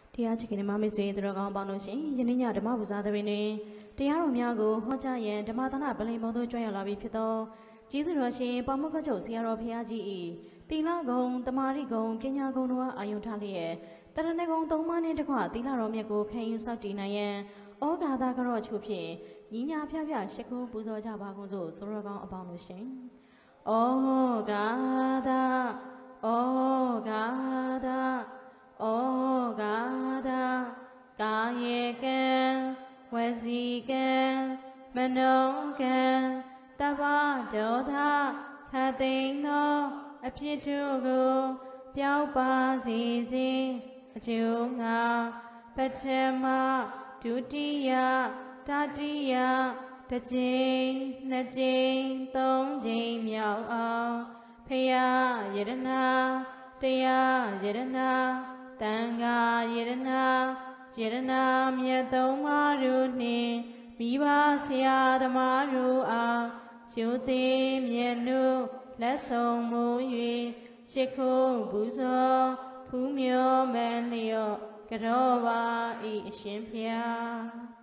တရားချစ်ခင်ဓမ္မမိတ်ဆွေတို့ကောင်းပေါင်းလို့ရှင်ယနေ့ညဓမ္မပူဇာသဘင်တွင်တရားတော်များကိုဟောကြားရန်ဓမ္မသနာပလင်ပေါ်သို့ကြွရောက်လာပြီဖြစ်သောကျေးဇူးတော်ရှင်ပါမုခချုပ်ဆရာတော်ဘုရားကြီး၏သီလဂုံတမာရိဂုံပညာဂုံတို့အားအာယုံထားလျက်တရဏဂုံသုံးပါးနှင့်တကွသီလတော်မြတ်ကိုခံယူစောင့်တည်နိုင်ရန်ဩဃာသကြော့ချို့ဖြင့်ညီညာဖျဖျရှိခိုးပူဇော်ကြပါကုန်စို့သူတော်ကောင်းအပေါင်းတို့ရှင်ဩဃာသဩဃာသဩဃာသကာယေကံဝစီကံမနောကံတပ္ပဒေါသခသိန်သောအဖြစ်တို့ကိုပြောက်ပါစေခြင်းအကျိုးငါပထမဒုတိယတတိယတစ်ကြိမ်နှစ်ကြိမ်သုံးကြိမ်မြောက်အောင်ဖရာယရနာတရားယရနာတန်ခါယရနာယရနာမြတ်သုံးပါးတို့နှင့်မိဘဆရာသမားတို့အားရှုသိမြတ်နုလက်ဆောင်မူ၍ရှိခိုးပူဇော်ဖူးမြော်မန်လျော့ကြောပါဤအရှင်ဖျား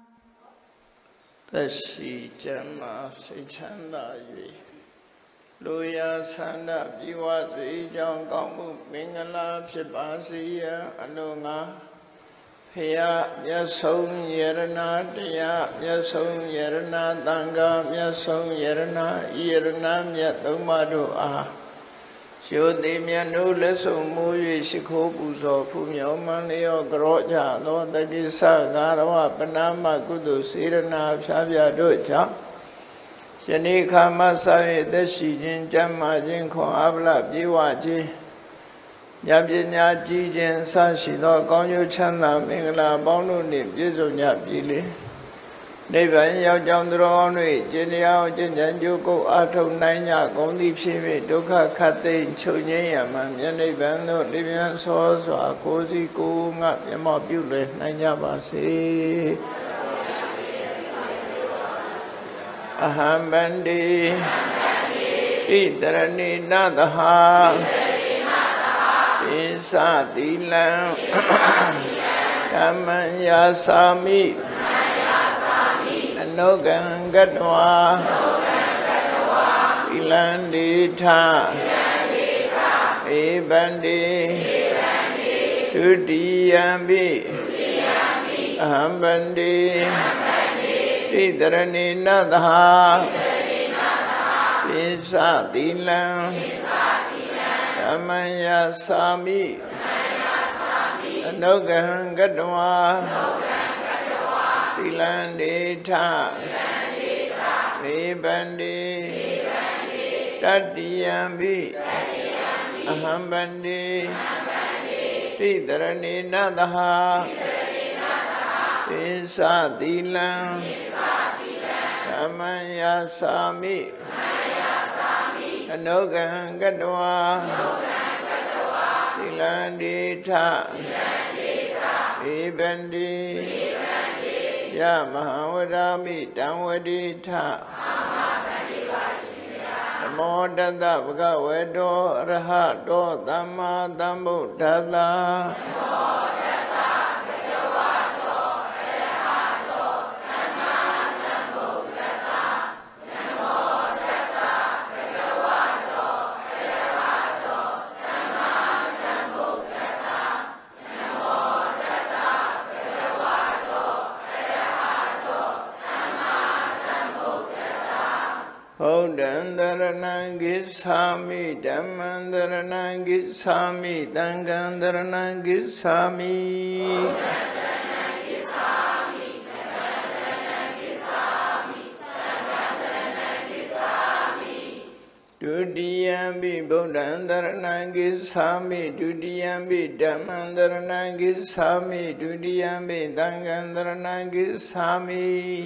သက်ရှိကျမ်းမာစိတ်ချမ်းသာ၍လူရာဆန္ဒပြေဝစေကြောင်းကောင်းမှုမင်္ဂလာဖြစ်ပါစေရန်အလိုငါဖရာမြတ်ဆုံးယရနာတရားမြတ်ဆုံးယရနာသံဃာမြတ်ဆုံးယရနာဤယရနာမြတ်သုံးပါးတို့အားရှုသိမြတ်တို့လက်ဆောင်မူ၍ရှိခိုးပူဇော်ဖူးမြော်မှန်လျော့ကြောကြသောတက္ကိစ္စဂါရဝပဏာမကုသိုလ်စေရနာဖြားဖြားတို့ကြောင့်ယနေ့ခါမှစ၍သက်ရှိခြင်းကျမ်းမာခြင်းခွန်အားဗလပြေဝခြင်းဉာဏ်ပညာကြီးခြင်းစရှိသောကောင်းကျိုးချမ်းသာမင်္ဂလာပေါင်းတို့နှင့်ပြည့်စုံကြပြီလေနိဗ္ဗာန်ရောက်ကြောင်းသူတော်ကောင်းတို့ကျင့်တရားကျင့်ကြံကြိုးကိုအားထုတ်နိုင်ကြကုန်သည်ဖြစ်၍ဒုက္ခခတ်သိမ်းချုပ်ငြိမ်းရမှမြတ်နိဗ္ဗာန်သို့လျင်စောစွာကိုယ်စီကိုယ်ငါမျက်မှောက်ပြုလွယ်နိုင်ကြပါစေအဟံဗန္တိဣတရဏိနသဟာပိစသီလံဓမ္မံယာစာမိအနုကံကတ္တဝါသီလံဒေထဧဗန္တိဒုတိယံပိအဟံဗန္တိဣတရဏိနသဟာပိစသီလံဓမ္မံယာစာမိအနုကံကတ္တဝါသီလံဒေထဧဗန္တိတတိယံပိအဟံဗန္တိဣတရဏိနသဟာပိစသီလံဓမ္မံယာစာမိအနုကံကတ္တဝါသီလံဒေထဧဗန္တိယမဟာဝရမိတံဝတိထနမောတတဗုဒ္ဓဝေတောအရဟတောသမ္မာသမ္ဗုဒ္ဓတ္တဘုဒ္ဓံတရဏံဂစ္ဆာမိဓမ္မံတရဏံဂစ္ဆာမိသံဃံတရဏံဂစ္ဆာမိဒုတိယံပိဗုဒ္ဓံတရဏံဂစ္ဆာမိဒုတိယံပိဓမ္မံတရဏံဂစ္ဆာမိဒုတိယံပိသံဃံတရဏံဂစ္ဆာမိ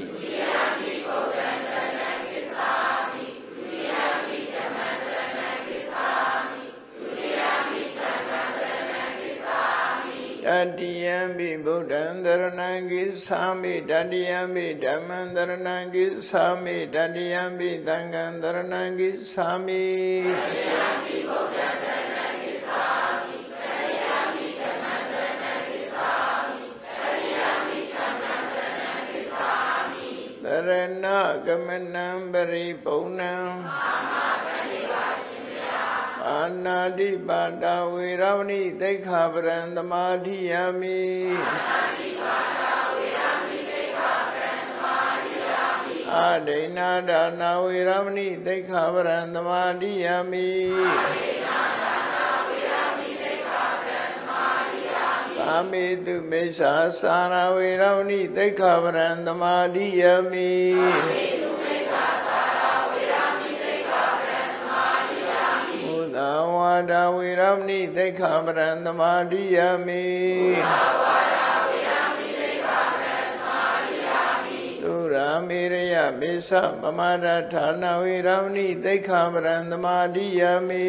တတိယံပိဗုဒ္ဓံတရဏံဂစ္ဆာမိတတိယံပိဓမ္မံတရဏံဂစ္ဆာမိတတိယံပိသံဃံတရဏံဂစ္ဆာမိတတိယံပိဗုဒ္ဓံတရဏံဂစ္ဆာမိတတိယံပိဓမ္မံတရဏံဂစ္ဆာမိณะกมนังปริปุณังอานาติปาตาเวรมณีติฆาปรังสมาธิยามิอาเดนาดานาเวรมณีติฆาปรังสมาธิยามิกาเมตุเมสาสาราเวรมณีติฆาปรังสมาธิยามิมุตาวาดาเวรมณีติฆาปรังสมาธิยามิตุรามิรยมิสะปมาดาฐานาเวรมณีติฆาปรังสมาธิยามิ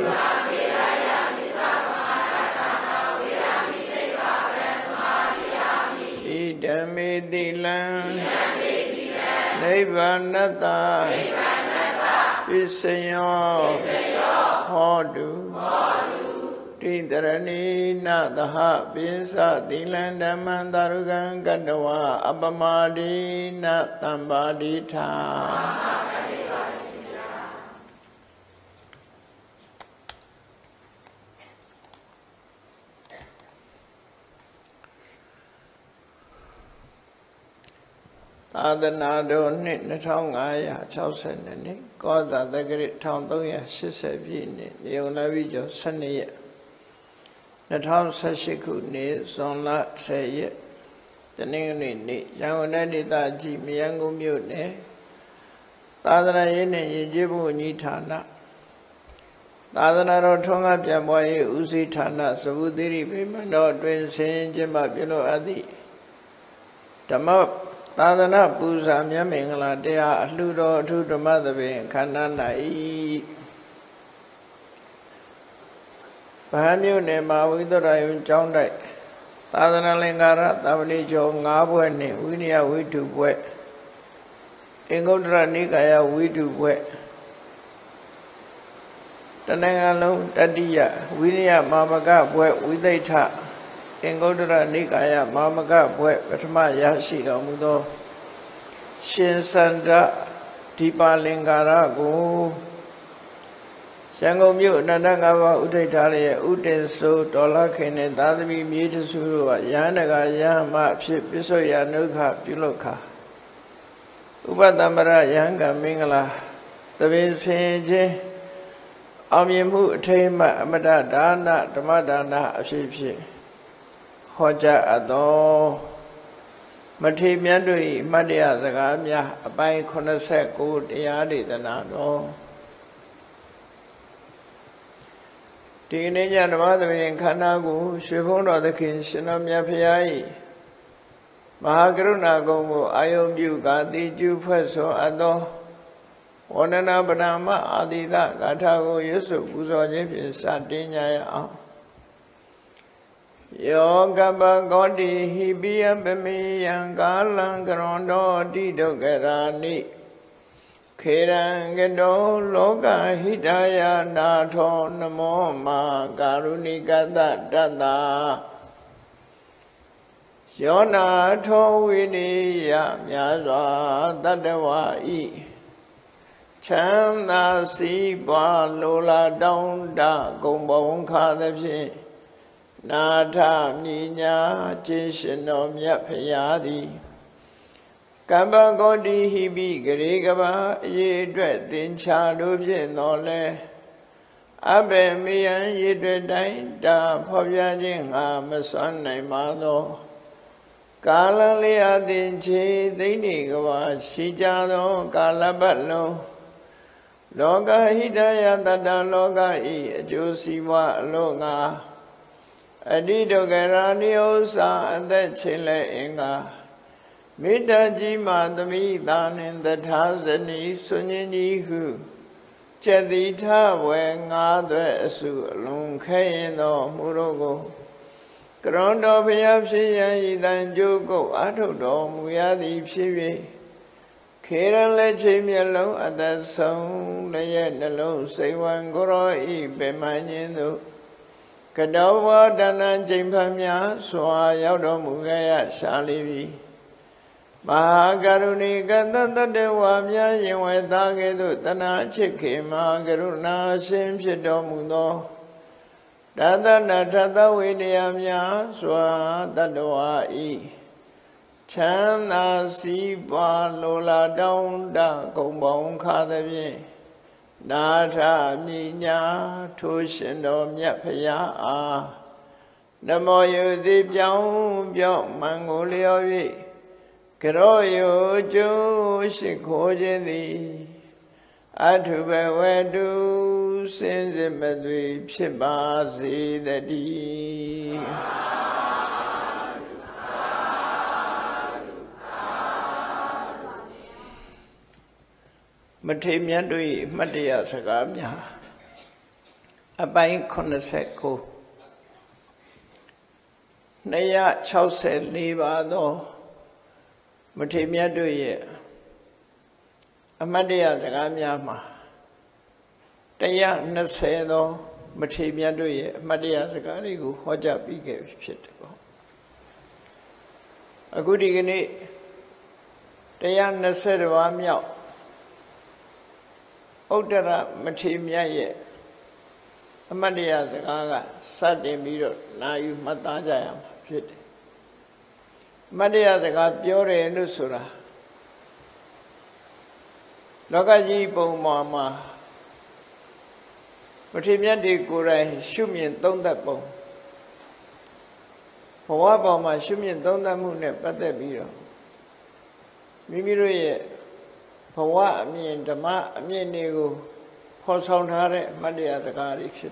อิดามิติลังนิพพานัตตาปิสโยโหตุတိတရဏိနသဟပိစသီလံဓမ္မံတရုကံကတဝအပမဒိနတံပါတိထာသာသနာတော်နှစ်2560နှစ်ကောဇာတက္ကရာ1380ပြည့်နှစ်နေုံလာပြီကျော်12ရက်2018ခုနှစ်ဇွန်လ10ရက်တနင်္ဂနွေနေ့ရန်ကုန်တိုင်းဒေသကြီးမရန်ကုန်မြို့နယ်သာသနာရေးနဲ့ယဉ်ကျေးမှုဝန်ကြီးဌာနသာသနာတော်ထွန်းကားပြန်ပွားရေးဦးစီးဌာနသဗ္ဗသီရိဗိမာန်တော်အတွင်းဆင်ကျင်းပပြုလုပ်အပ်သည့်ဓမ္မသာသနာပူဇာမြတ်မင်္ဂလာတရားအလှူတော်အထူးဓမ္မသဘင်ခန္ဓာ၌ဗဟန်းမြို့နယ်မှာဝိသုဒ္ဓယုံကျောင်းတိုက်သာသနာလင်္ကာရသာဝတိကျော်9ဘွဲ့နှင့်ဝိနည်းဝိတုဘွဲ့အင်္ဂုတ္တရနိကာယဝိတုဘွဲ့တဏ္ဍာလုံးတတိယဝိနည်းမာမကဘွဲ့ဝိသိဋ္ဌအင်္ဂုတ္တရနိကာယမာမကဘွဲ့ပထမရရှိတော်မူသောရှင်စန္ဒဒီပါလင်္ကာရကိုရန်ကုန်မြို့အနန္တငါးပါးဥဒိဋ္ဌာရဲ့ဥတင်ဆိုဒေါ်လာခင်နဲ့သာသမီမြေတဆူတို့ကယန္တကယဟမဖြစ်ပစ္စုယနုခပြုလုပ်ခါဥပတ္တမရယဟံကမင်္ဂလာတပင်ဆင်ခြင်းအောင်မြင်မှုအထိမ်းအမှတ်အမတဒါနဓမ္မဒါနအဖြစ်ဖြစ်ဟောကြားအပ်သောမထေမြတ်တို့၏မတ္တရစကားများအပိုင်း89တရားဒေသနာတော်ဒီနေ့ညဓမ္မသဘင်ခန္ဓာကိုရွှေဘုန်းတော်သခင်ရှင်တော်မြတ်ဖရာ၏မဟာကရုဏာကုံကိုအာယုံပြုကာတိကျူဖွဲ့ဆိုအပ်သောဝန္ဒနာပဏာမအာတိတဂါထာကိုရွတ်ဆိုပူဇော်ခြင်းဖြင့်စတင်ကြရအောင်ယောကပကောတိဟိပိယပမေယံကာလံကရွန်တော်တိဒုက္ခရာနိခေရံကတောလောကဟိတယနာထောနမောမာကာရုဏိကတတတ္တာယောနာထောဝိနိယမြာစွာတတ္တဝါဤချမ်းသာစီးပွားလိုလားတောင်းတဂုံဘုံခါသဖြင့်နာထမြညာခြင်းရှင်တော်မြတ်ဖရာသည်ကမ္ဘဂောတိဟိပိဂရေကဘာအရေးအတွက်သင်္ချာတို့ဖြင့်တော်လဲအဘယ်မယံရေအတွက်တိုင်းတာဖော်ပြခြင်းငါမစွမ်းနိုင်ပါသောကာလလေးအသင်ချေသိနေကဘာရှိကြသောကာလပတ်လုံးလောကဟိတယတတ္တလောကဤအကျိုးစီးပွားအလို့ငါအတိဒုက္ခရာနိဥ္စာအသက်ချင်းလဲအင်္ဂါမေတ္တာကြီးမှသမိသာနှင့်တထာဇနီဆွညင်ကြီးဟုကျက်တိထဝဲငါးသွဲအစုအလုံးခဲရင်သောမူတို့ကိုကရွန်တော်ဘုရားဖြစ်ရန်ဤတန်ကြိုးကုတ်အထုတ်တော်မူရသည်ဖြစ်၍ခေရန်လက်ချိန်မျက်လုံးအသက်ဆုံးလည်းရဲ့နှလုံးစိတ်ဝံကိုရောဤပေမှန်ခြင်းသို့ကတောဝဒနာချိန်ဖန်များစွာရောက်တော်မူခဲ့ရရှာလိပြီ Maha Karuni Kantatatawa Myayin Wetaketu Tana Chikhi Maha Karuna Sim Shito Mudo Tatana Tata Vidya Swa Tatwa I Chanda Sipa Lola Daunda Kumbong Khadavi Nata Minya Tushindo Myapaya A Namo Yudhi Pyao Pyao Mangolio Karoyo Jo Shikojedi Atubewedu Sinzimadwi Pshibasi Dadi Mate Myadui Matia Sagamya Abai Konaseko Naya Chause Libado Mate Myadui Amadia Sagamya Taya Nasedo Mate Myadui Madia Sagarigu Hoja Bige Shitabo Agudigani Taya Nasedo Amya Odara Mate Myaye Amadia Sagaga Sade Miro Nayu Matajayam Shit Madia Saga Piore Nusura Lokaji Bo Mama Mate Myadi Kurai Shumin Tonda Bo Pawabama Shumin Tonda Mune Pate Biro Mimiroye Pawa Amin Dama Amin Nego Posong Hare Madia Sagari Shit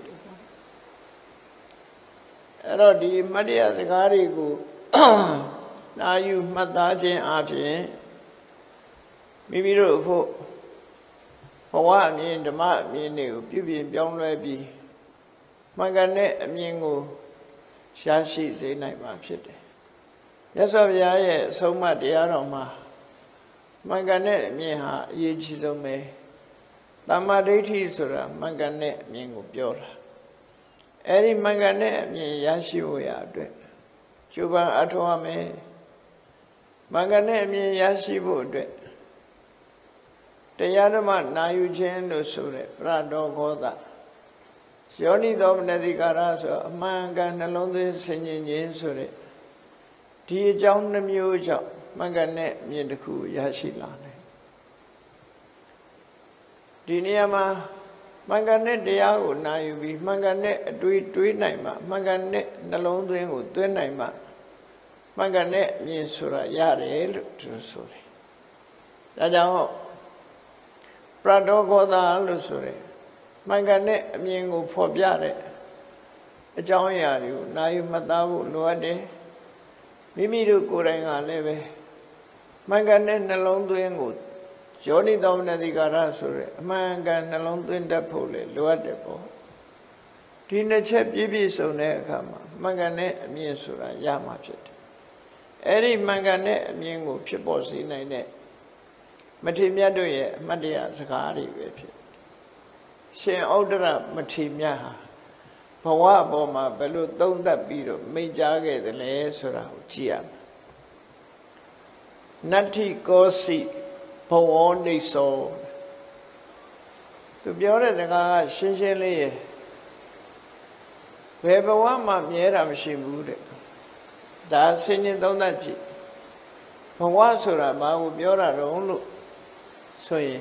Erodi Madia Sagari go now you Mataji Api Mimiro for Pawa Amin Dama Amin Nego Pibi Bion Rebi Magane Amingo Shashi Say Night Shit Yes of Yaye so much Yaroma Magane Miha Yichizome Tamariti Sura Magane Mingo Biora Eri Magane Mi Yashiwaya Chuba Atoame Magane Mi Yashibu Tayadama Nayu Chen Sure Prado Goda Sioni Dom Nadikaraso Manga Nalonde Senyin Sure Tia John the Muja Magane Miendaku Yashilane Diniama Magane Diago Nayubi Magane Dui Naima Magane Nalonduengo Duenaima Magane Miensura Yare Lusure Tajao Prado Goda Lusure Magane Miengo Fobiare A John Yaru Nayu Matabu Luade Mimiru Kurenga Leve Magane Nalonduengo Johnny Dominadikara Sure, Manga Nalondinda Pole, Luadepo. Tina Chep Yibi so ne kama, Magane Miensura, Yamachit. Eri Magane Miengo Piposi Nine. Matimia doye, Madia Zakari Vepi. She Odra Matimia. Pawa Boma, Belu Donda Biro, Majage the Leesura, Chia. Nati Gosi. Only so to be honest, I sincerely we have one Miera Shibude. That's singing Donachi. Pawasura, Biora Ronu. So ye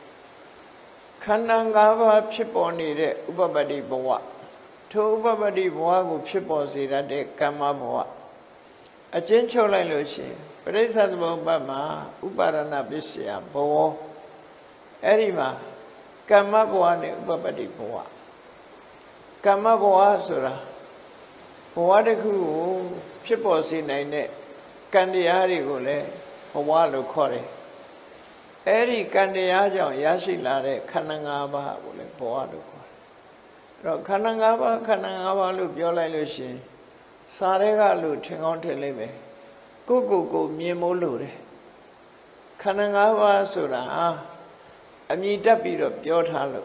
Kanangava Chiponi, Ubabadi Boa. Two Ubabadi Boa would Chiposi that they come up. A gentle illusion. Present Bama, Uparana Bisia, Bo, Erima, Kamabuane, Ubabadi Boa. Kamaboa Sura. Poadeku, Chiposi Nine, Candiari Gule, Powalo Kore. Eri Candiajo, Yashilare, Kanangaba, Poado Kore. Kanangaba, Lubiola Lucy, Sarega Luting on Telebe. Go, Miemolure. Kanangava Sura, Amita Piro, Piotalo.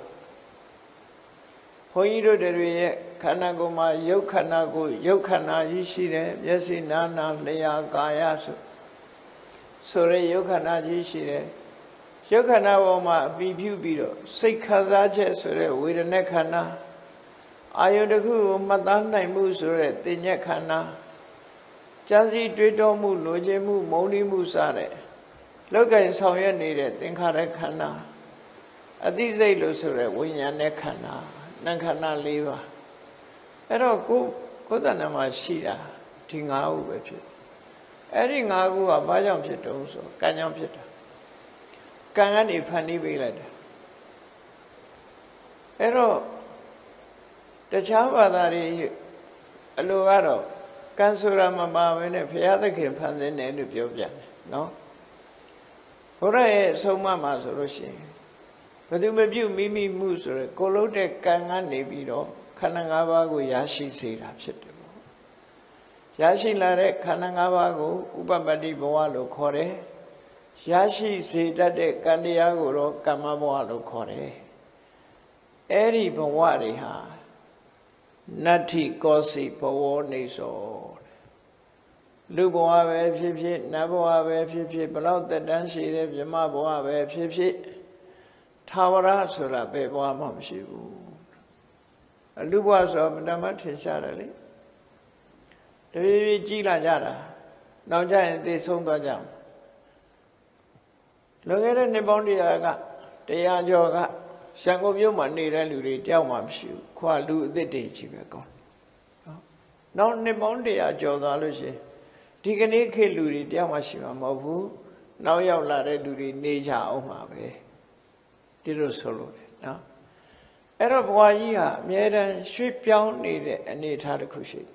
Hoiro de Kanagoma, Yokanago, Yokana, Yishire, Yasinana, Lea Gayasu. ဆိုရဲယုတ်ခန္ဓာကြီးရှိတယ်ယုတ်ခန္ဓာပေါ်မှာအပြီးပြုပြီးတော့စိတ်ခံစားချက်ဆိုရဲဝေဒနာခန္ဓာအာယုတစ်ခုကိုမှတ်သားနိုင်မှုဆိုရဲသိဉ္ဇခန္ဓာကြာစီတွေးတောမှုလိုချင်မှုမုန်းတီးမှုစတဲ့လောကင်ဆောင်ရွက်နေတဲ့သင်္ခါရခန္ဓာအသိစိတ်လို့ဆိုရဲဝိညာဉ်နဲ့ခန္ဓာနာမ်ခန္ဓာ၄ပါးအဲ့တော့ကိုယ်တဏ္ဍာမှာရှိတာဒီ၅ခုပဲဖြစ်အဲ့ဒီ၅ခုကဘာကြောင့်ဖြစ်တုံးဆိုကံကြောင့်ဖြစ်တာကံကနေဖန်တီးပေးလိုက်တာအဲ့တော့တခြားဘာသာတွေအလိုကတော့ကံဆိုတာမပါဘဲနဲ့ဘုရားသခင်ဖန်ဆင်းတယ်လို့ပြောပြတယ်နော်ဘုရားရဲ့အဆုံးအမမှာဆိုလို့ရှိရင်ဘယ်သူမပြုမိမိမှုဆိုရယ်ကိုလုံးတဲ့ကံကနေပြီးတော့ခန္ဓာ၅ပါးကိုရရှိစေတာဖြစ်တယ်ပေါ့ရရှိလာတဲ့ခန္ဓာ၅ပါးကိုဥပပတ္တိဘဝလို့ခေါ်တယ်ရရှိစေတတ်တဲ့ကံတရားကိုတော့ကမ္မဘဝလို့ခေါ်တယ်အဲ့ဒီဘဝတွေဟာနတ္ထိကောစီဘဝနေသောလူဘဝပဲဖြစ်ဖြစ်နတ်ဘဝပဲဖြစ်ဖြစ်ဘလောက်သက်တမ်းရှိတဲ့မြမဘဝပဲဖြစ်ဖြစ်ထာဝရဆိုတာဘယ်ဘဝမှမရှိဘူးလူဘဝဆိုမတမထင်ရှားတယ်လေတဖြည်းဖြည်းကြီးလာကြတာနောက်ကျရင်သိဆုံးသွားကြမှာလွန်ခဲ့တဲ့နှစ်ပေါင်း100ကျော်ကရန်ကုန်မြို့မှာနေတဲ့လူတွေတယောက်မှမရှိဘူးခွာလူအသစ်တွေကြီးပဲကောင်းနော်နောက်နှစ်ပေါင်း100ကျော်သွားလို့ရှိရင်ဒီကနေ့ခေတ်လူတွေတယောက်မှရှိမှာမဟုတ်ဘူးနောက်ရောက်လာတဲ့လူတွေနေကြအောင်မှာပဲဒီလိုဆိုလို့တယ်နော်အဲ့တော့ဘဝကြီးဟာအမြဲတမ်းရွှေ့ပြောင်းနေတဲ့အနေအထားတစ်ခုရှိတယ်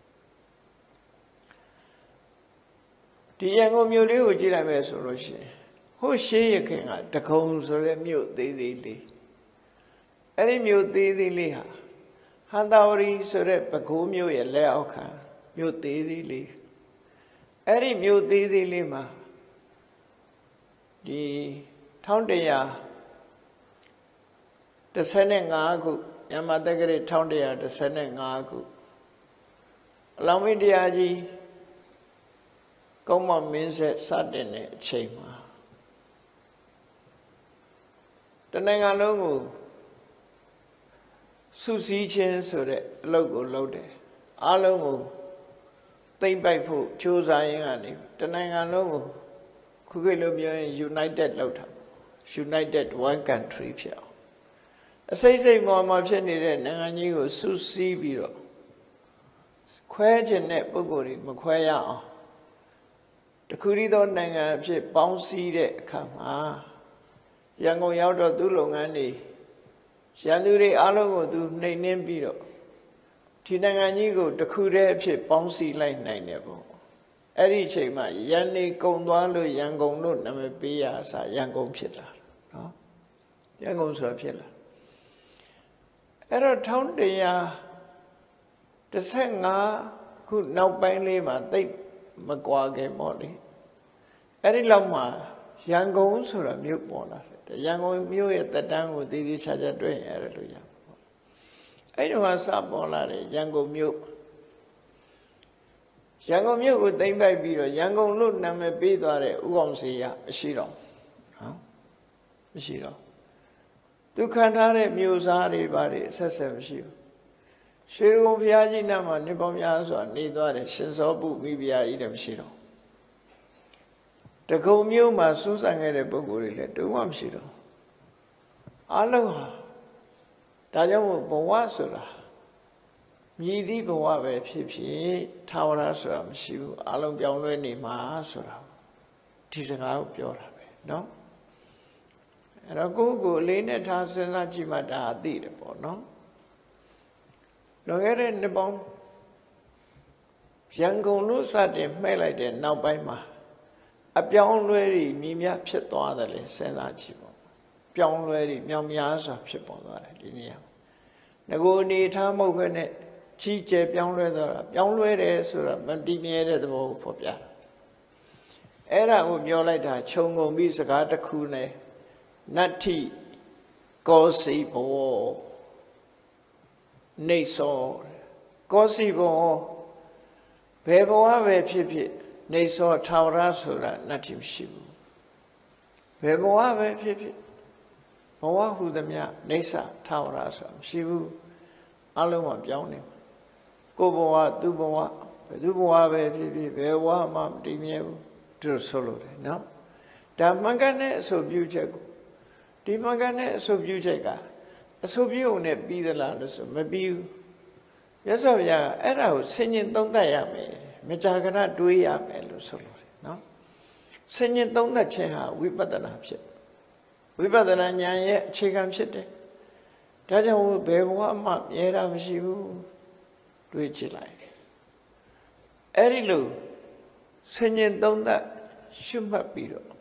ဒီရန်ကုန်မြို့လေးကိုကြည့်လိုက်မယ်ဆိုလို့ရှိရင်ဟိုရှေးရခင်ကတကုံဆိုတဲ့မြို့သေးသေးလေးအဲ့ဒီမြို့သေးသေးလေးဟာဟန်တာဝရီဆိုတဲ့ပဲခူးမြို့ရဲ့လက်အောက်ခံမြို့သေးသေးလေးအဲ့ဒီမြို့သေးသေးလေးမှာဒီ1115ခုညမတက္ကရာ1115ခုအလောင်းမင်းတရားကြီးကောင်းမမင်းဆက်စတင်တဲ့အချိန်မှာတနိုင်ငံလုံးကိုစုစည်းခြင်းဆိုတဲ့အလုပ်ကိုလုပ်တယ်အားလုံးကိုသိမ့်ပိုက်ဖို့ကြိုးစားရင်းကနေတနိုင်ငံလုံးကိုခုခေတ်လိုပြောရင် United လုပ်တာ United One Country ဖြစ်အောင်အစိမ့်စိမ့်မော်မော်ဖြစ်နေတဲ့နိုင်ငံကြီးကိုစုစည်းပြီးတော့ခွဲခြင်းတဲ့ပုဂ္ဂိုလ်တွေမခွဲရအောင်တခုတည်းသောနိုင်ငံအဖြစ်ပေါင်းစည်းတဲ့အခါမှာရန်ကုန်ရောက်တော့သူ့လုပ်ငန်းတွေရန်သူတွေအားလုံးကိုသူနှိမ်နှင်းပြီးတော့ဒီနိုင်ငံကြီးကိုတခုတည်းအဖြစ်ပေါင်းစည်းလိုက်နိုင်တယ်ပေါ့အဲ့ဒီအချိန်မှာရန်နေကုံသွားလို့ရန်ကုန်လို့နာမည်ပေးရအစားရန်ကုန်ဖြစ်လာနော်ရန်ကုန်ဆိုတာဖြစ်လာအဲ့တော့1115ခုနောက်ပိုင်းလေးမှာသိပ်မကွာခင်ပေါ့လေအဲ့ဒီလောက်မှာရန်ကုန်ဆိုတာမြို့ပေါ်လာတယ်ရန်ကုန်မြို့ရဲ့သက်တမ်းကိုတည်တည်ချာချာတွေ့ရင်အဲ့လိုရပါပေါ့အဲ့ဒီမှာစပေါ်လာတယ်ရန်ကုန်မြို့ကိုသိမ့်ပိုက်ပြီးတော့ရန်ကုန်လို့နာမည်ပေးသွားတဲ့ဥအောင်စေရမရှိတော့နော်မရှိတော့သူခံထားတဲ့မြို့စားတွေပါတယ်ဆက်ဆက်မရှိဘူးရွှေကုန်းဘုရားကြီးနားမှာနေပေါင်းများစွာနေသွားတယ်ရှင်စောပုမိဖုရားကြီးလည်းမရှိတော့တကုံမြို့မှာစူးစမ်းခဲ့တဲ့ပုဂ္ဂိုလ်တွေလည်းတုံးမှမရှိတော့အလုံးဟာဒါကြောင့်မို့ဘဝဆိုတာမြည်သည့်ဘဝပဲဖြစ်ဖြစ်ထာဝရဆိုတာမရှိဘူးအလုံးပြောင်းလဲနေမှာဆိုတာဒီစကားကိုပြောတာပဲเนาะအဲ့တော့ကိုယ့်ကိုယ်အလေးနဲ့ထားစဉ်းစားကြည့်မှဒါအသိတယ်ပေါ့နော်လွန်ခဲ့တဲ့နှစ်ပေါင်းရန်ကုန်လို့စတင်မှဲ့လိုက်တဲ့နောက်ပိုင်းမှာအပြောင်းလဲတွေမြည်များဖြစ်သွားတယ်လေစဉ်းစားကြည့်ပေါ့ပြောင်းလဲတွေမြောင်များစွာဖြစ်ပေါ်သွားတယ်ဒီနေရာငကိုအနေထားမဟုတ်ဘဲနဲ့ကြီးကျယ်ပြောင်းလဲသွားတာပြောင်းလဲတယ်ဆိုတာမတည်မြဲတဲ့သဘောကိုဖော်ပြတာအဲ့ဒါကိုပြောလိုက်တာခြုံငုံပြီးစကားတစ်ခုနဲ့နတ္ထိကောစီဘောနေသောကောစီဘောဘယ်ဘဝပဲဖြစ်ဖြစ်နေသောထာဝရဆိုတာနတ္တိမရှိဘူးဘယ်ဘဝပဲဖြစ်ဖြစ်ဘဝဟုသမျှနေသထာဝရဆိုတာမရှိဘူးအလုံးမပြောင်းနေကိုယ်ဘဝသူ့ဘဝဘယ်သူဘဝပဲဖြစ်ဖြစ်ဘယ်ဘဝမှမတည်မြဲဘူးသူဆိုလို့တယ်နော်ဒါမှန်ကန်တဲ့အဆိုပြုချက်ကိုဒီမှန်ကန်တဲ့အဆိုပြုချက်ကအဆိုပြုုံနဲ့ပြီးသလားလို့ဆိုမပြီးဘူးမြတ်စွာဘုရားအဲ့ဒါကိုဆင်ញင်သုံးသပ်ရမယ်မကြာခဏတွေးရမယ်လို့ဆိုလို့တယ်နော်ဆင်ញင်သုံးသပ်ခြင်းဟာဝိပဿနာဖြစ်ဝိပဿနာဉာဏ်ရဲ့အခြေခံဖြစ်တယ်ဒါကြောင့်ဘယ်ဘဝမှမြဲတာမရှိဘူးတွေးကြည့်လိုက်အဲ့ဒီလိုဆင်ញင်သုံးသပ်ရှုမှတ်ပြီးတော့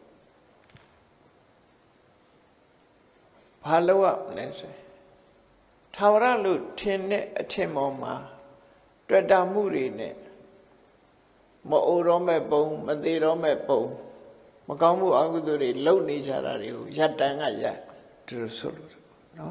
ဘာလို့ရလဲဆိုထာဝရလို့ထင်တဲ့အထင်ပေါ်မှာတွေ့တာမှုတွေနဲ့မအိုတော့မဲ့ပုံမသေးတော့မဲ့ပုံမကောင်းမှုအကုသိုလ်တွေလုပ်နေကြတာတွေကိုရတန်ကရသူဆိုလို့နော်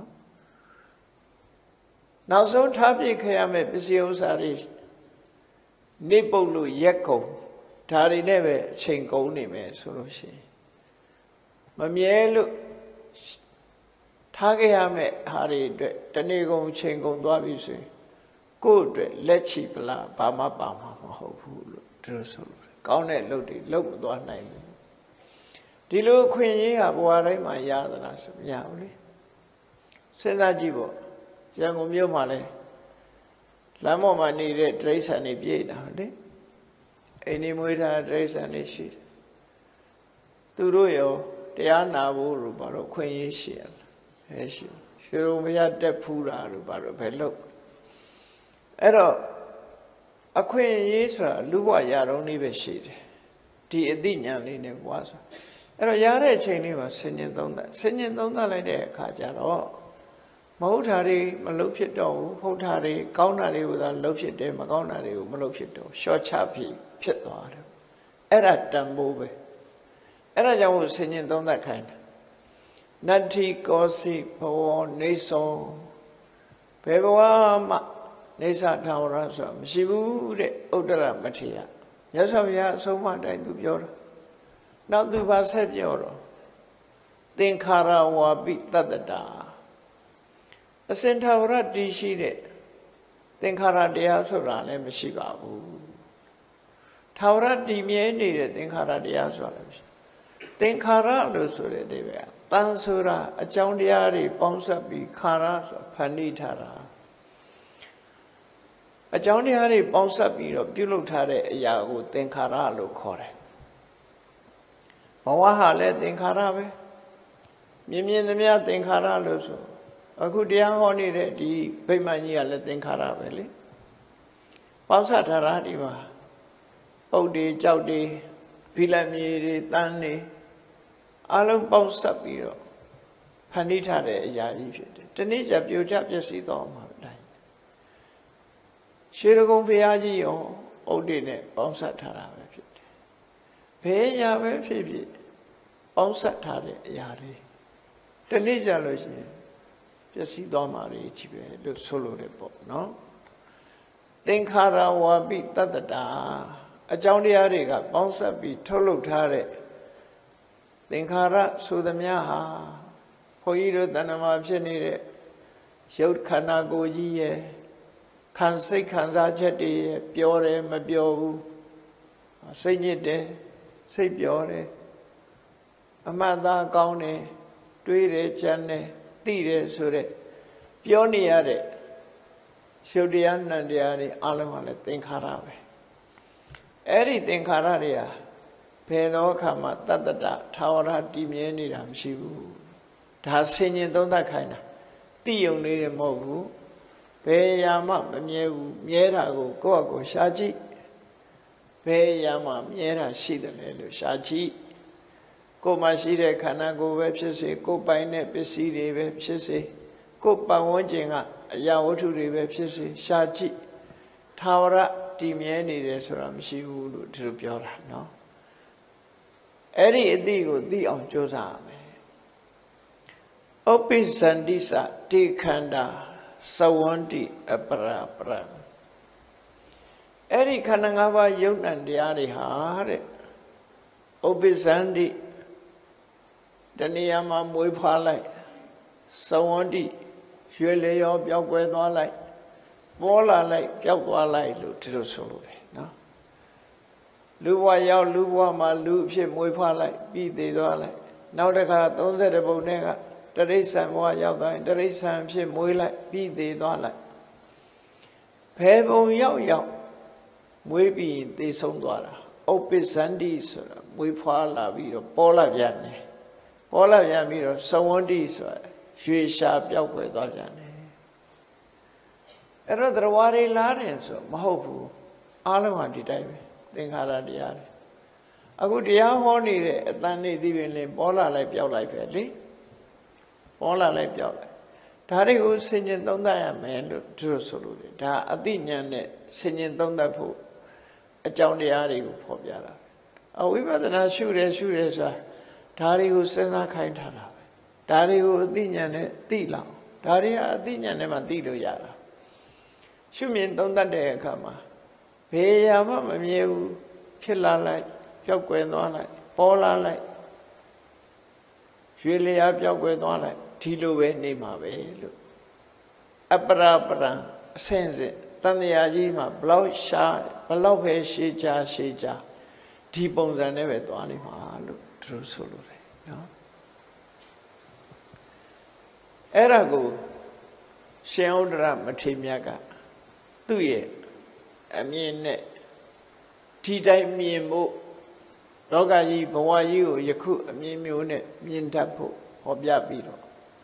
နောက်ဆုံးထားပြခဲ့ရမယ့်ပစ္စည်းဥစ္စာတွေနေပုတ်လို့ရက်ကုန်ဒါတွေနဲ့ပဲအချိန်ကုန်နေမယ်ဆိုလို့ရှိရင်မမြဲလို့ထားခဲ့ရမယ့်ဟာတွေအတွက်တနေ့ကုန်ချိန်ကုန်သွားပြီဆိုရင်ကိုယ့်အတွက်လက်ချီပလားဘာမှပါမှာမဟုတ်ဘူးလို့သူဆိုလို့ကောင်းတဲ့လုပ်တွေလုပ်မသွားနိုင်ဘူးဒီလိုအခွင့်အရေးဟာဘဝတိုင်းမှာရသလားဆိုမရဘူးလေစဉ်းစားကြည့်ပေါ့ရန်ကုန်မြို့မှာလဲလမ်းပေါ်မှာနေတဲ့တိရစ္ဆာန်တွေပြေးတာလေအိမ်နေမွေးထားတဲ့တိရစ္ဆာန်တွေရှိတယ်သူတို့ရောတရားနာဖို့လို့ဘာလို့ခွင့်ရရှိရလဲဟဲ့ရှိရွှေရုံမရတက်ဖူးတာလို့ဘာလို့ဘယ်လို့အဲ့တော့အခွင့်အရေးဆိုတာလူဘဝရတော့နေပဲရှိတယ်ဒီအသိဉာဏ်လေးနဲ့ဘဝဆိုအဲ့တော့ရတဲ့အချိန်လေးမှာဆင်ញင်သုံးသပ်လိုက်တဲ့အခါကျတော့မဟုတ်တာတွေမလုပ်ဖြစ်တော့ဘူးဟုတ်တာတွေကောင်းတာတွေကိုသာလုပ်ဖြစ်တယ်မကောင်းတာတွေကိုမလုပ်ဖြစ်တော့ရှော့ချဖြစ်သွားတယ်အဲ့ဒါတန်ဖိုးပဲအဲ့ဒါကြောင့်ဆင်ញင်သုံးသပ်ခိုင်းတယ်နတ္ထိကောစီဘဝနေသောဘယ်ဘဝမှနေသထာဝရဆိုတာမရှိဘူးတဲ့ဥဒ္ဒရမထေရမြတ်စွာဘုရားအဆုံးအမတိုင်းသူပြောတာနောက်သူပါဆက်ပြောတော့သင်္ခါရဝါပိတတ္တတာအစင်ထာဝရတည်ရှိတဲ့သင်္ခါရတရားဆိုတာလည်းမရှိပါဘူးထာဝရတည်မြဲနေတဲ့သင်္ခါရတရားဆိုတာလည်းမရှိသင်္ခါရလို့ဆိုတဲ့အိဗယ်တန်ဆိုတာအကြောင်းတရားတွေပေါင်းစပ်ပြီးခါရဆိုဖန်တီးထားတာအကြောင်းတရားတွေပေါင်းစပ်ပြီးတော့ပြုလုပ်ထားတဲ့အရာကိုသင်္ခါရလို့ခေါ်တယ်ဘဝဟာလည်းသင်္ခါရပဲမြင်သမျှသင်္ခါရလို့ဆိုအခုတရားဟောနေတဲ့ဒီဗိမာန်ကြီးကလည်းသင်္ခါရပဲလေပေါင်းစပ်ထားတာဒီမှာပုတ်တွေကြောက်တွေဖိလက်မြေတွေတန်းတွေအလုံးပေါင်းစပ်ပြီးတော့ဖန်တီးထားတဲ့အရာကြီးဖြစ်တယ်တနေ့ကျပြိုကျပျက်စီးသွားမှာတိုင်းရွှေရကုံဘုရားကြီးရောအုတ်တွေနဲ့ပေါင်းစပ်ထားတာပဲဖြစ်တယ်ဘယ်အရာပဲဖြစ်ဖြစ်ပေါင်းစပ်ထားတဲ့အရာတွေတနေ့ကျလို့ရှိရင်ပျက်စီးသွားမှာတွေကြီးပဲလို့ဆိုလိုတယ်ပေါ့နော်သင်္ခါရဝါပိတတ္တတာအကြောင်းတရားတွေကပေါင်းစပ်ပြီးထုတ်လုပ်ထားတဲ့သင်္ခါရဆိုသမျှဟာဘုန်းကြီးတို့တဏ္ဍမှာဖြစ်နေတဲ့ရုပ်ခန္ဓာကိုယ်ကြီးရဲ့စိတ်ခံစားချက်တွေရဲ့ပြောတယ်မပြောဘူးစိတ်ညစ်တယ်စိတ်ပြောတယ်အမှတ်သားကောင်းတယ်တွေးတယ်ကြံတယ်သိတယ်ဆိုတဲ့ပြောနေရတဲ့ရုပ်တရားနံတရားတွေအလုံးဟာလည်းသင်္ခါရပဲအဲ့ဒီသင်္ခါရတွေဟာဘယ်တော့အခါမှတတ္တတထာဝရတည်မြဲနေတာမရှိဘူးဒါဆင်ញင်သုံးသပ်ခိုင်းတာသိယုံနေတယ်မဟုတ်ဘူးဘယ်အရာမှမမြဲဘူးမြဲတာကိုကိုယ့်အကိုရှားကြည့်ဘယ်အရာမှမြဲတာရှိတယ်လေလို့ရှားကြည့်ကိုယ်မှရှိတဲ့ခန္ဓာကိုယ်ပဲဖြစ်စေကိုယ်ပိုင်တဲ့ပစ္စည်းတွေပဲဖြစ်စေကိုယ်ပတ်ဝန်းကျင်ကအရာဝတ္ထုတွေပဲဖြစ်စေရှားကြည့်ထာဝရတည်မြဲနေတယ်ဆိုတာမရှိဘူးလို့သူတို့ပြောတာနော်အဲ့ဒီအတိကိုသိအောင်ကြိုးစားရမယ်ဩပိသန္တိစတိခန္ဓာသဝန္တိအပရပရအဲ့ဒီခန္ဓာ၅ပါးယုတ်နံတရားတွေဟာတဲ့ဥပ္ပဇန္တိတဏှာမှာမွေးဖွားလိုက်သဝန္တိရွှေလျောပျောက်ကွယ်သွားလိုက်ပေါ်လာလိုက်ပျောက်သွားလိုက်လို့ဒီလိုဆိုလို့တယ်နော်လူဘဝရောက်လူဘဝမှာလူအဖြစ်မွေးဖွားလိုက်ပြီးသေးသွားလိုက်နောက်တစ်ခါ30ဘုံနဲ့ကတရိစ္ဆာန်ဘဝရောက်သွားရင်တရိစ္ဆာန်ဖြစ်မွေးလိုက်ပြီးသေးသွားလိုက်ဘယ်ဘုံရောက်မွေးပြီးသေဆုံးသွားတာဥပ္ပဇန္တိဆိုတာမွေးဖွားလာပြီးတော့ပေါ်လာပြန်တယ်ပေါ်လာပြန်ပြီးတော့သဝန္တိဆိုတာရွှေရှာပျောက်ကွယ်သွားပြန်တယ်အဲ့တော့သရဝါတွေလားတယ်ဆိုမဟုတ်ဘူးအားလုံးဟာဒီတိုင်းပဲသင်္ခါရတရားတွေအခုတရားဟောနေတဲ့အတန်နေသိပင်လေပေါ်လာလိုက်ပျောက်လိုက်ပဲလေပေါ်လာလိုက်ပျောက်လိုက်ဒါတွေကိုဆင်ញင်သုံးသပ်ရမယ်လို့သူတို့ဆိုလို့လေဒါအသိဉာဏ်နဲ့ဆင်ញင်သုံးသပ်ဖို့အကြောင်းတရားတွေကိုဖော်ပြတာအဝိပဿနာရှုတယ်ဆိုတာဒါတွေကိုစဉ်းစားခိုင်းထားတာပဲဒါတွေကိုအသိဉာဏ်နဲ့သိလောက်ဒါတွေကအသိဉာဏ်နဲ့မှသိလို့ရတာရှုမြင်သုံးသပ်တဲ့အခါမှာဘယ်ရာမှမမြဲဘူးဖြစ်လာလိုက်ပျောက်ကွယ်သွားလိုက်ပေါ်လာလိုက်ရွှေလျာပျောက်ကွယ်သွားလိုက်ဒီလိုပဲနေမှာပဲလို့အပရာပရံအစင်စစ်တန်တရားကြီးမှာဘလောက်ရှာဘလောက်ပဲရှေးကြဒီပုံစံနဲ့ပဲသွားနေမှာလို့သူတို့ဆိုလို့တယ်နော်အဲ့ဒါကိုရှင်ဥဒ္ဒရမထေရမြတ်ကသူ့ရဲ့အမြင်နဲ့ဒီတိုင်းမြင်ဖို့လောကကြီးဘဝကြီးကိုယခုအမြင်မျိုးနဲ့မြင်တတ်ဖို့ဟောပြပြီးတော့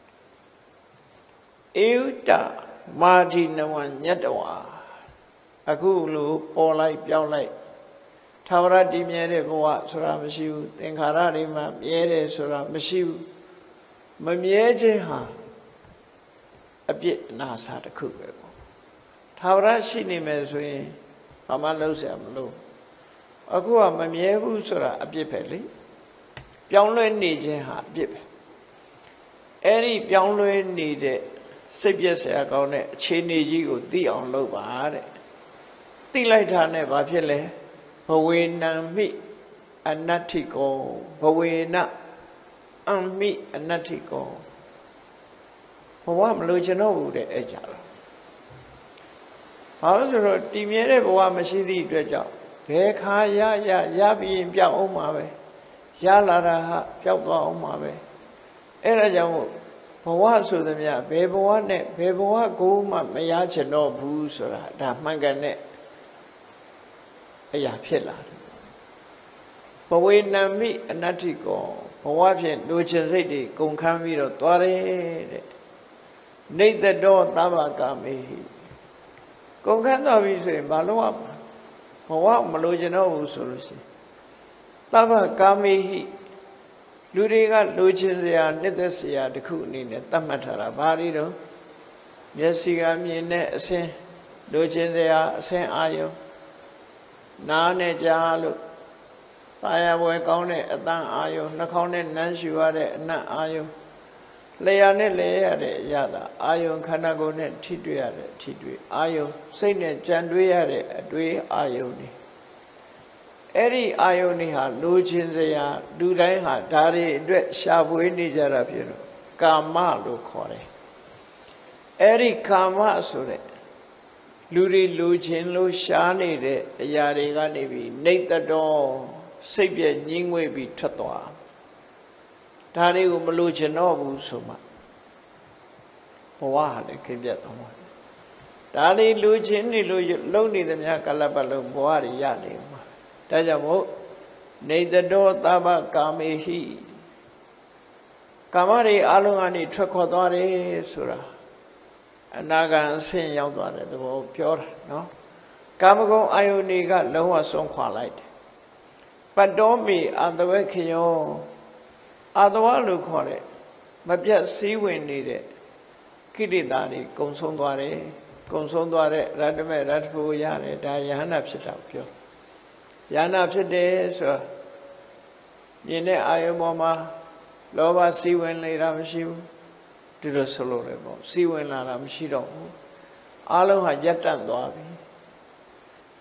ဧဝတမာဓိနဝညတဝါအခုလိုပေါ်လိုက်ပြောင်းလိုက်သာဝရတည်မြဲတဲ့ဘဝဆိုတာမရှိဘူးသင်္ခါရတွေမှာမြဲတယ်ဆိုတာမရှိဘူးမမြဲခြင်းဟာအပြစ်အနာစာတစ်ခုပဲပေါ့သာဝရရှိနေမယ်ဆိုရင်ဘာမှလုပ်စရာမလိုအခုကမမြဲဘူးဆိုတာအပြစ်ပဲလေပြောင်းလဲနေခြင်းဟာအပြစ်ပဲအဲ့ဒီပြောင်းလဲနေတဲ့စိတ်ပြည့်စရာကောင်းတဲ့အခြေအနေကြီးကိုသိအောင်လုပ်ပါတဲ့သိလိုက်တာနဲ့ဘာဖြစ်လဲဘဝေနံမိအနတ္ထိကောဘဝေနအံမိအနတ္ထိကောဘဝမလို့ကျွန်တော်ဘူးတဲ့အဲ့ကြတော့ဘာလို့ဆိုတော့တည်မြဲတဲ့ဘဝမရှိသည့်အတွက်ကြောင့်ဘယ်ခါရပြီးရင်ပြောက်အောင်မှာပဲရလာတာဟာပျောက်သွားအောင်မှာပဲအဲ့ဒါကြောင့်ဘဝဆိုသမျှဘယ်ဘဝနဲ့ဘယ်ဘဝကိုမှမရချင်တော့ဘူးဆိုတာဒါမှန်ကန်တဲ့အရာဖြစ်လာတယ်ဘဝေနံမိအနတ္ထိကောဘဝဖြင့်လူချင်းစိတ်တွေကုန်ခန်းပြီးတော့သွားတယ်တဲ့နေတတောသဗ္ဗကာမေဟိကုန်ခန်းသွားပြီဆိုရင်ဘာလို့ဘဝမလိုချင်တော့ဘူးဆိုလို့ရှိရင်သဗ္ဗကာမေဟိလူတွေကလိုချင်စရာနှစ်သက်စရာတစ်ခုအနေနဲ့သတ်မှတ်ထားတာဘာတွေတော့မျက်စိကမြင်တဲ့အဆင်းလိုချင်စရာအဆင်းအာယုံနားနဲ့ကြားလို့သာယာပွဲကောင်းတဲ့အတန်အာယုံနှာခေါင်းနဲ့နမ်းရှူရတဲ့အနံ့အာယုံလျှာနဲ့လဲရတဲ့အရာသာအာယုံခန္ဓာကိုယ်နဲ့ထိတွေ့ရတဲ့ထိတွေ့အာယုံစိတ်နဲ့ကြံတွေးရတဲ့အတွေးအာယုံတွေအဲ့ဒီအာယုန်တွေဟာလိုချင်စရာလူတိုင်းဟာဒါတွေအတွက်ရှာဖွေနေကြတာဖြစ်လို့ကာမလို့ခေါ်တယ်အဲ့ဒီကာမဆိုတဲ့လူတွေလိုချင်လို့ရှားနေတဲ့အရာတွေကနေပြီးနေတတော်စိတ်ပြည့်ညှင်းငွေ့ပြီးထွက်သွားဒါတွေကိုမလိုချင်တော့ဘူးဆိုမှဘဝဟာလည်းခင်းပြတ်သွားမှာဒါတွေလိုချင်နေလို့လုံနေသမျှကလပ်ပတ်လုံးဘဝတွေရနေမှာဒါကြောင့်မို့နေတတောသဗ္ဗကာမေဟိကာမတွေအလုံးကနေထွက်ခေါ်သွားတယ်ဆိုတာအနာဂံအဆင့်ရောက်သွားတဲ့သဘောပြောတာနော်ကာမဂုဏ်အာယုန်တွေကလုံးဝဆုံးခွာလိုက်တယ်ပတ္တောမေအတဝေခယောအတဝလို့ခေါ်တဲ့မပြတ်စည်းဝင်နေတဲ့ကိလေသာတွေကုံဆုံးသွားတယ်ကုံဆုံးသွားတဲ့ရတ္တမေရတ္တဖို့ရတယ်ဒါယဟနာဖြစ်တာပြောယဟနာဖြစ်တယ်ဆိုတော့မြင်တဲ့အာယုံပေါ်မှာလောဘစီးဝင်နေတာမရှိဘူးဒီလိုဆိုလို့လည်းပေါ့စီးဝင်လာတာမရှိတော့ဘူးအလုံးဟာရပ်တန့်သွားပြီ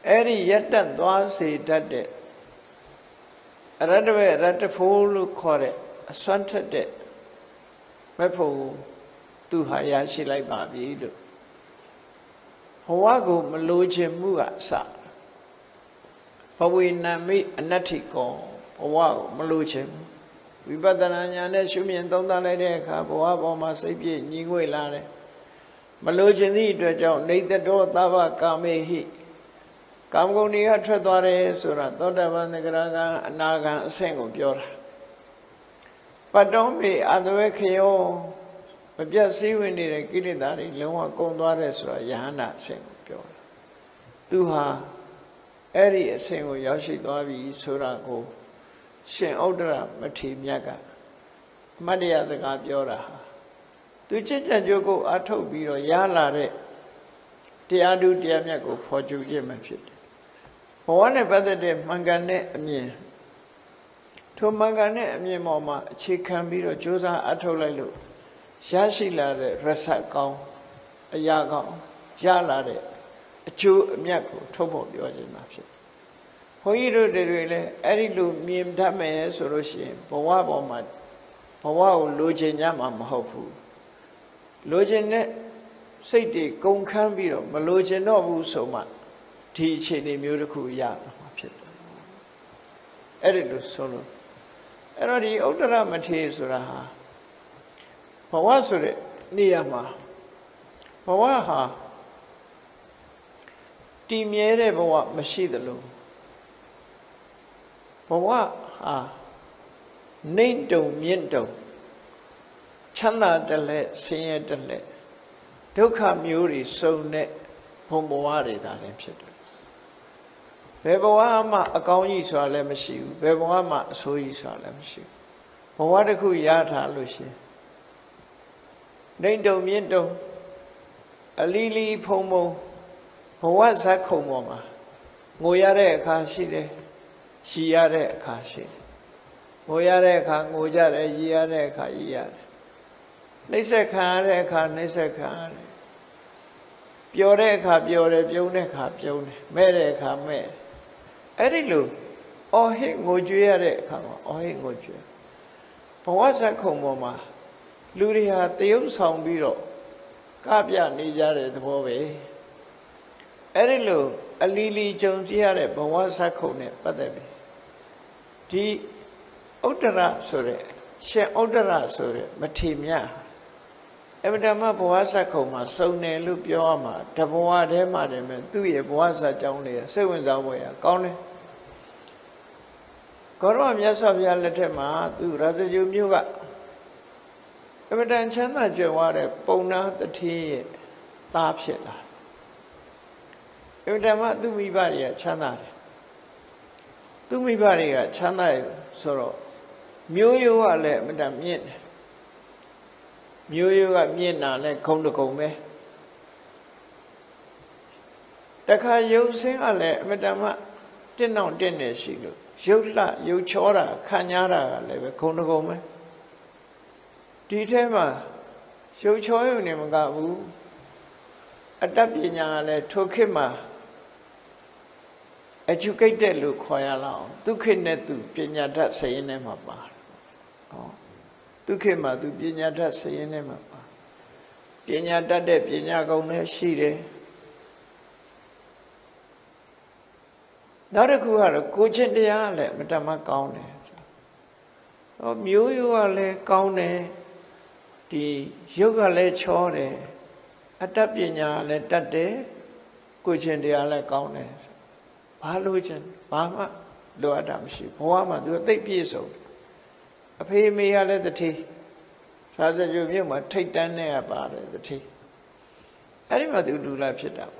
အဲ့ဒီရက်တက်သွားစေတတ်တဲ့ရတ္တဝေရတ္တဖို့လို့ခေါ်တဲ့အစွမ်းထက်တဲ့မဲ့ဖို့သူဟာရရှိလိုက်ပါပြီလို့ဘဝကိုမလိုချင်မှုကအစဘဝေနမိအနတ္ထိကောဘဝကိုမလိုချင်ဘူးဝိပဿနာဉာဏ်နဲ့ရှုမြင်သုံးသပ်လိုက်တဲ့အခါဘဝပေါ်မှာစိတ်ပြည့်ညီငွေလာတယ်မလိုချင်သည့်အတွက်ကြောင့်နေတ္တောသဗ္ဗကာမေဟိကာမဂုဏ်တွေကထွက်သွားတယ်ဆိုတာသောတာပန်သဂရကံအနာဂံအဆင့်ကိုပြောတာပတ္တောမေအတဝေခယောမပြတ်စည်းဝင်နေတဲ့ကိလေသာတွေလုံးဝကုန်သွားတယ်ဆိုတာယဟန္တာအဆင့်ကိုပြောတာသူဟာအဲ့ဒီအဆင့်ကိုရောက်ရှိသွားပြီဆိုတာကိုရှင်ဥဒ္ဒရမထေရမြတ်ကအမတ်တရားစကားပြောတာဟာသူချစ်ကြံကြိုးကိုအထုတ်ပြီးတော့ရလာတဲ့တရားဓုတရားမြတ်ကိုဖော်ကျူခြင်းမှဖြစ်တယ်ဘဝနဲ့ပတ်သက်တဲ့မှန်ကန်တဲ့အမြင်ထိုမှန်ကန်တဲ့အမြင်ပေါ်မှာအခြေခံပြီးတော့ကြိုးစားအထုတ်လိုက်လို့ရရှိလာတဲ့ရစကောင်းအရာကောင်းရလာတဲ့အကျိုးအမြတ်ကိုထုတ်ဖို့ပြောခြင်းမှာဖြစ်ဘုန်းကြီးတို့တွေလည်းအဲ့ဒီလိုမြင်တတ်မယ်ဆိုလို့ရှိရင်ဘဝပေါ်မှာဘဝကိုလိုချင်ကြမှာမဟုတ်ဘူးလိုချင်တဲ့စိတ်တွေကုန်ခန်းပြီးတော့မလိုချင်တော့ဘူးဆိုမှဒီအခြေအနေမျိုးတစ်ခုရမှာဖြစ်တယ်အဲ့ဒီလိုဆိုလို့အဲ့တော့ဒီဥဒ္ဒရမထေရဆိုတာဟာဘဝဆိုတဲ့နေရာမှာဘဝဟာတည်မြဲတဲ့ဘဝမရှိသလိုဘဝဟာနှိမ့်တုံမြင့်တုံချမ်းသာတလဲဆင်းရဲတလဲဒုက္ခမျိုးတွေစုံတဲ့ဘုံဘဝတွေသာလည်းဖြစ်တယ်ဘယ်ဘဝမှအကောင်းကြီးဆိုတာလည်းမရှိဘူးဘယ်ဘဝမှအဆိုးကြီးဆိုတာလည်းမရှိဘူးဘဝတစ်ခုရထားလို့ရှိရင်နှိမ့်တုံမြင့်တုံအလီလီဖုံဖုံဘဝဇက်ခုံပေါ်မှာငိုရတဲ့အခါရှိတယ်ရှည်ရတဲ့အခါရှိတယ်ငိုရတဲ့အခါငိုကြတယ်ရည်ရတဲ့အခါရည်ရတယ်နှိမ့်ဆက်ခံရတဲ့အခါနှိမ့်ဆက်ခံရတယ်ပျော်တဲ့အခါပျော်တယ်ပြုံးတဲ့အခါပြုံးတယ်မဲ့တဲ့အခါမဲ့အဲ့ဒီလိုအော်ဟစ်ငိုကြွေးရတဲ့အခါမှာအော်ဟစ်ငိုကြွေးဘဝဇက်ခုံပေါ်မှာလူတွေဟာတရုပ်ဆောင်ပြီးတော့ကပြနေကြတဲ့သဘောပဲအဲ့ဒီလိုအလီလီကြုံကြရတဲ့ဘဝဇက်ခုံနဲ့ပတ်သက်ပြီးဒီဥဒ္ဒရဆိုတဲ့ရှင်ဥဒ္ဒရဆိုတဲ့မထေရမြတ်အမတမဘဝဇက်ခုံမှာစုံတယ်လို့ပြောရမှာတဘဝတည်းမှာတည်းပဲသူ့ရဲ့ဘဝဇက်ကြောင်းလေးစိတ်ဝင်စားဖို့ရကောင်းတယ်ဂေါရမမြတ်စွာဘုရားလက်ထက်မှာသူရာဇဂုမြို့ကအမတန်ချမ်းသာကြွယ်ဝတဲ့ပုံနာတထေးရဲ့သားဖြစ်လာအမတန်မှသူ့မိဘတွေကချမ်းသာတယ်သူ့မိဘတွေကချမ်းသာရဆိုတော့မျိုးရိုးကလည်းအမတန်မြင့်တယ်မျိုးရိုးကမြင့်တာလည်းခုံတကုံပဲတခါရုပ်ဆင်းကလည်းအမတန်မှတင့်တောင့်တင့်နေရှိလို့ရုပ်လှရုပ်ချောတာခံရတာကလည်းပဲခုံတကုံပဲဒီထဲမှာရုပ်ချောရုံနဲ့မကဘူးအတ္တပညာကလည်းထိုခေတ်မှာ educated လို့ခေါ်ရလောက်သူခေတ်နဲ့သူပညာတတ်စရင်းထဲမှာပါတယ်ဟောသူခေတ်မှာသူပညာတတ်စရင်းထဲမှာပါပညာတတ်တဲ့ပညာကုံလည်းရှိတယ်နောက်တစ်ခုကတော့ကိုချင်းတရားလည်းအမတမကောင်းတယ်ဟောမျိုးရိုးကလည်းကောင်းတယ်ဒီရုပ်ကလည်းချောတယ်အတ္တပညာလည်းတတ်တယ်ကိုချင်းတရားလည်းကောင်းတယ်ဘာလို့ချင်းဘာမှလိုအပ်တာမရှိဘဝမှာသူသိပြည့်စုံအဖေမေကလည်းတတိရာဇဂုမြို့မှာထိတ်တန်းနေရပါတယ်တတိအဲ့ဒီမှာသူလူလာဖြစ်တာ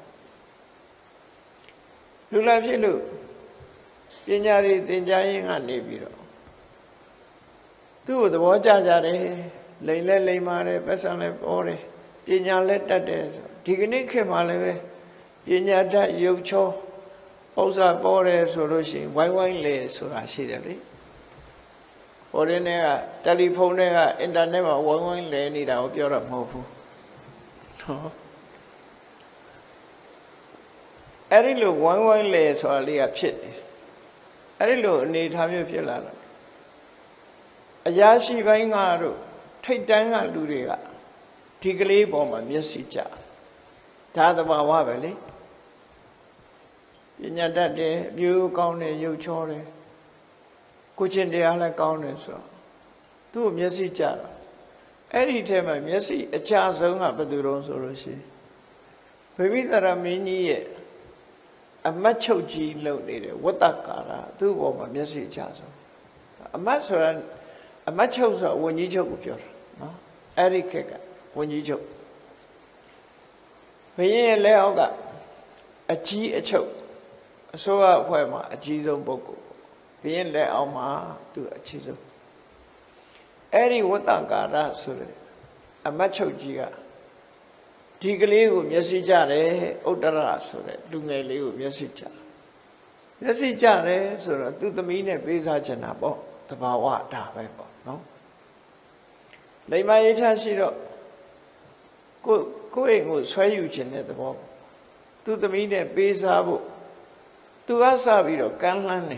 လူလာဖြစ်လို့ပညာရည်သင်ကြားရင်းကနေပြီးတော့သူ့ကိုသဘောကျကြတယ်လိမ်လဲလိမ်ပါတယ်ပတ်စံလဲပေါ်တယ်ပညာလဲတတ်တယ်ဆိုဒီကနေ့ခေတ်မှာလည်းပဲပညာတတ်ရုပ်ချောဥစ္စာပေါ်တယ်ဆိုလို့ရှိရင်ဝိုင်းဝိုင်းလေဆိုတာရှိတယ်လေဟိုတဲ့ကတယ်လီဖုန်းတွေက အင်တာနက်မှာဝိုင်းဝိုင်းလေနေတာကိုပြောတော့မဟုတ်ဘူးနော်အဲ့ဒီလိုဝိုင်းဝိုင်းလဲဆိုတာလေးကဖြစ်နေအဲ့ဒီလိုအနေထားမျိုးဖြစ်လာတာအရာရှိပိုင်းကတို့ထိတ်တန်းကလူတွေကဒီကလေးပေါ်မှာမျက်စိကျဒါသဘာဝပဲလေပညာတတ်တယ်အမျိုးကောင်းတယ်ရုပ်ချောတယ်ကိုချင်းတရားလည်းကောင်းတယ်ဆိုတော့သူ့ကိုမျက်စိကျတော့အဲ့ဒီထဲမှာမျက်စိအကျဆုံးကဘယ်သူတုံးဆိုလို့ရှိရင်ဗိမိသရမင်းကြီးရဲ့အမတ်ချုပ်ကြီးလုပ်နေတဲ့ဝတ္တကာရသူ့ဘောမှာမျက်စိအကျဆုံးအမတ်ဆိုတာအမတ်ချုပ်ဆိုတာဝန်ကြီးချုပ်ကိုပြောတာနော်အဲ့ဒီခေတ်ကဝန်ကြီးချုပ်ဘုရင်ရဲ့လက်အောက်ကအကြီးအချုပ်အစိုးရအဖွဲ့မှာအကြီးဆုံးပုဂ္ဂိုလ်ဘုရင်လက်အောက်မှာသူအကြီးဆုံးအဲ့ဒီဝတ္တကာရဆိုတဲ့အမတ်ချုပ်ကြီးကဒီကလေးကိုမျက်စိကျတယ်ဥတ္တရဆိုတဲ့လူငယ်လေးကိုမျက်စိကျတယ်ဆိုတော့သူ့သမီးနဲ့ပေးစားချင်တာပေါ့တဘာဝဒါပဲပေါ့နော်လိမ္မာရေးချရှိတော့ကိုယ့်အိမ်ကိုဆွဲယူခြင်းတဲ့သဘောသူ့သမီးနဲ့ပေးစားဖို့သူကစပြီးတော့ကမ်းလှမ်း